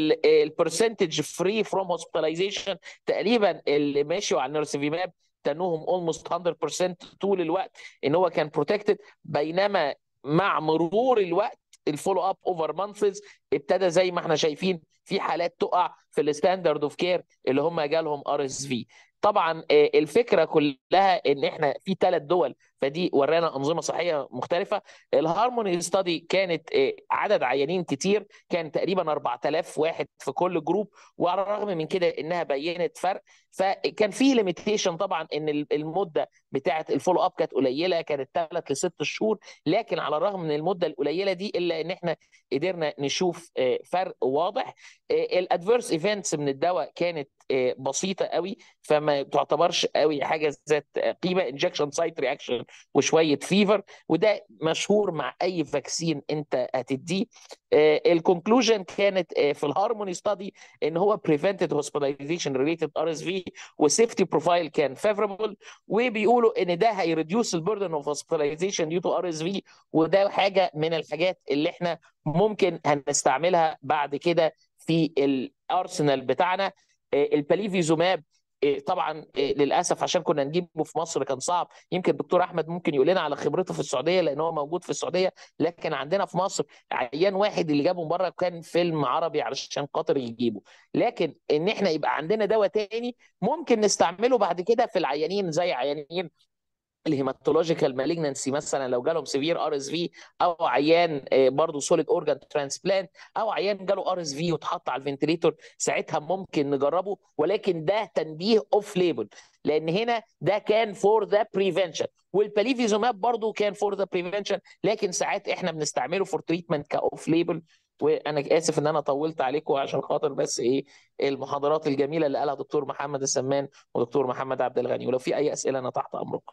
البرسنتج فري فروم هوسبيتاليزيشن تقريبا اللي ماشوا على النيرسيفيماب تنوهم اولموست مية بالمية طول الوقت ان هو كان بروتكتد، بينما مع مرور الوقت الفولو اب اوفر مانثز ابتدى زي ما احنا شايفين في حالات تقع في الستاندرد اوف كير اللي هم جالهم ار اس في. طبعا الفكره كلها ان احنا في ثلاث دول، فدي ورانا انظمه صحيه مختلفه. الهارموني ستادي كانت عدد عيانين كتير، كان تقريبا أربعة آلاف واحد في كل جروب، وعلى الرغم من كده انها بينت فرق. فكان في ليميتيشن طبعا ان المده بتاعه الفولو اب كانت قليله، كانت ثلاث لست شهور، لكن على الرغم من المده القليله دي الا ان احنا قدرنا نشوف فرق واضح. الادفيرس ايفنتس من الدواء كانت بسيطه قوي، فما تعتبرش قوي حاجه ذات قيمه، انجكشن سايت رياكشن وشويه فيفر، وده مشهور مع اي فاكسين انت هتديه. الكونكلوجن كانت في الهارموني ستادي ان هو prevented hospitalization related ار اس في والسيفتي بروفايل كان favorable، وبيقولوا ان ده هيريديوس البردن اوف hospitalization due to ار اس في، وده حاجه من الحاجات اللي احنا ممكن هنستعملها بعد كده في الارسنال بتاعنا. الباليفيزوماب طبعا للاسف عشان كنا نجيبه في مصر كان صعب، يمكن الدكتور احمد ممكن يقول لنا على خبرته في السعوديه لان هو موجود في السعوديه، لكن عندنا في مصر عيان واحد اللي جابه بره كان فيلم عربي علشان خاطر يجيبه. لكن ان احنا يبقى عندنا دواء تاني ممكن نستعمله بعد كده في العيانين زي عيانين الهيماتولوجيكال مالجنسي، مثلا لو جالهم سيفير ار اس في، او عيان برضه سوليد اورجان ترانسبلانت، او عيان جاله ار اس في واتحط على الفنتليتور، ساعتها ممكن نجربه. ولكن ده تنبيه اوف ليبل، لان هنا ده كان فور ذا بريفنشن، والباليفيزوماب برضه كان فور ذا بريفنشن، لكن ساعات احنا بنستعمله فور تريتمنت كاوف ليبل. وانا اسف ان انا طولت عليكم عشان خاطر بس ايه المحاضرات الجميله اللي قالها دكتور محمد السمان ودكتور محمد عبد الغني، ولو في اي اسئله انا تحت امركم.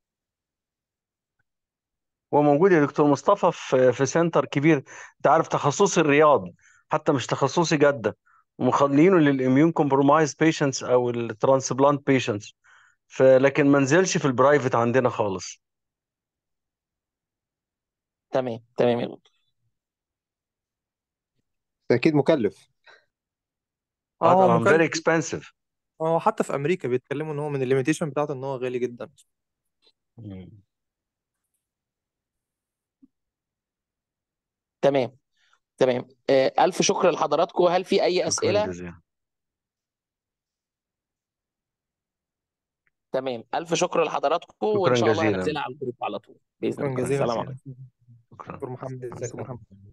وموجود يا دكتور مصطفى في في سنتر كبير، انت عارف تخصصي الرياض، حتى مش تخصصي جدة، ومخلينه للاميون كومبرومايز بيشنتس او الترانسبلانت بيشنتس، لكن ما نزلش في البرايفت عندنا خالص. تمام تمام يا دكتور. اكيد مكلف. اه اه هو طبعا مكلف. very expensive. اه حتى في امريكا بيتكلموا ان هو من الليميتيشن بتاعته ان هو غالي جدا. مم. تمام تمام. آه، ألف شكر لحضراتكم. هل في أي شكرا أسئلة؟ جزيلا. تمام، ألف شكر لحضراتكم، وإن شكرا شاء الله جزيلا. هنزلها على الجروب على طول بإذن شكرا الله. شكرا جزيلا السلام سيدي عليكم. شكرا. دكتور محمد، مع ازيك يا السلامة. محمد؟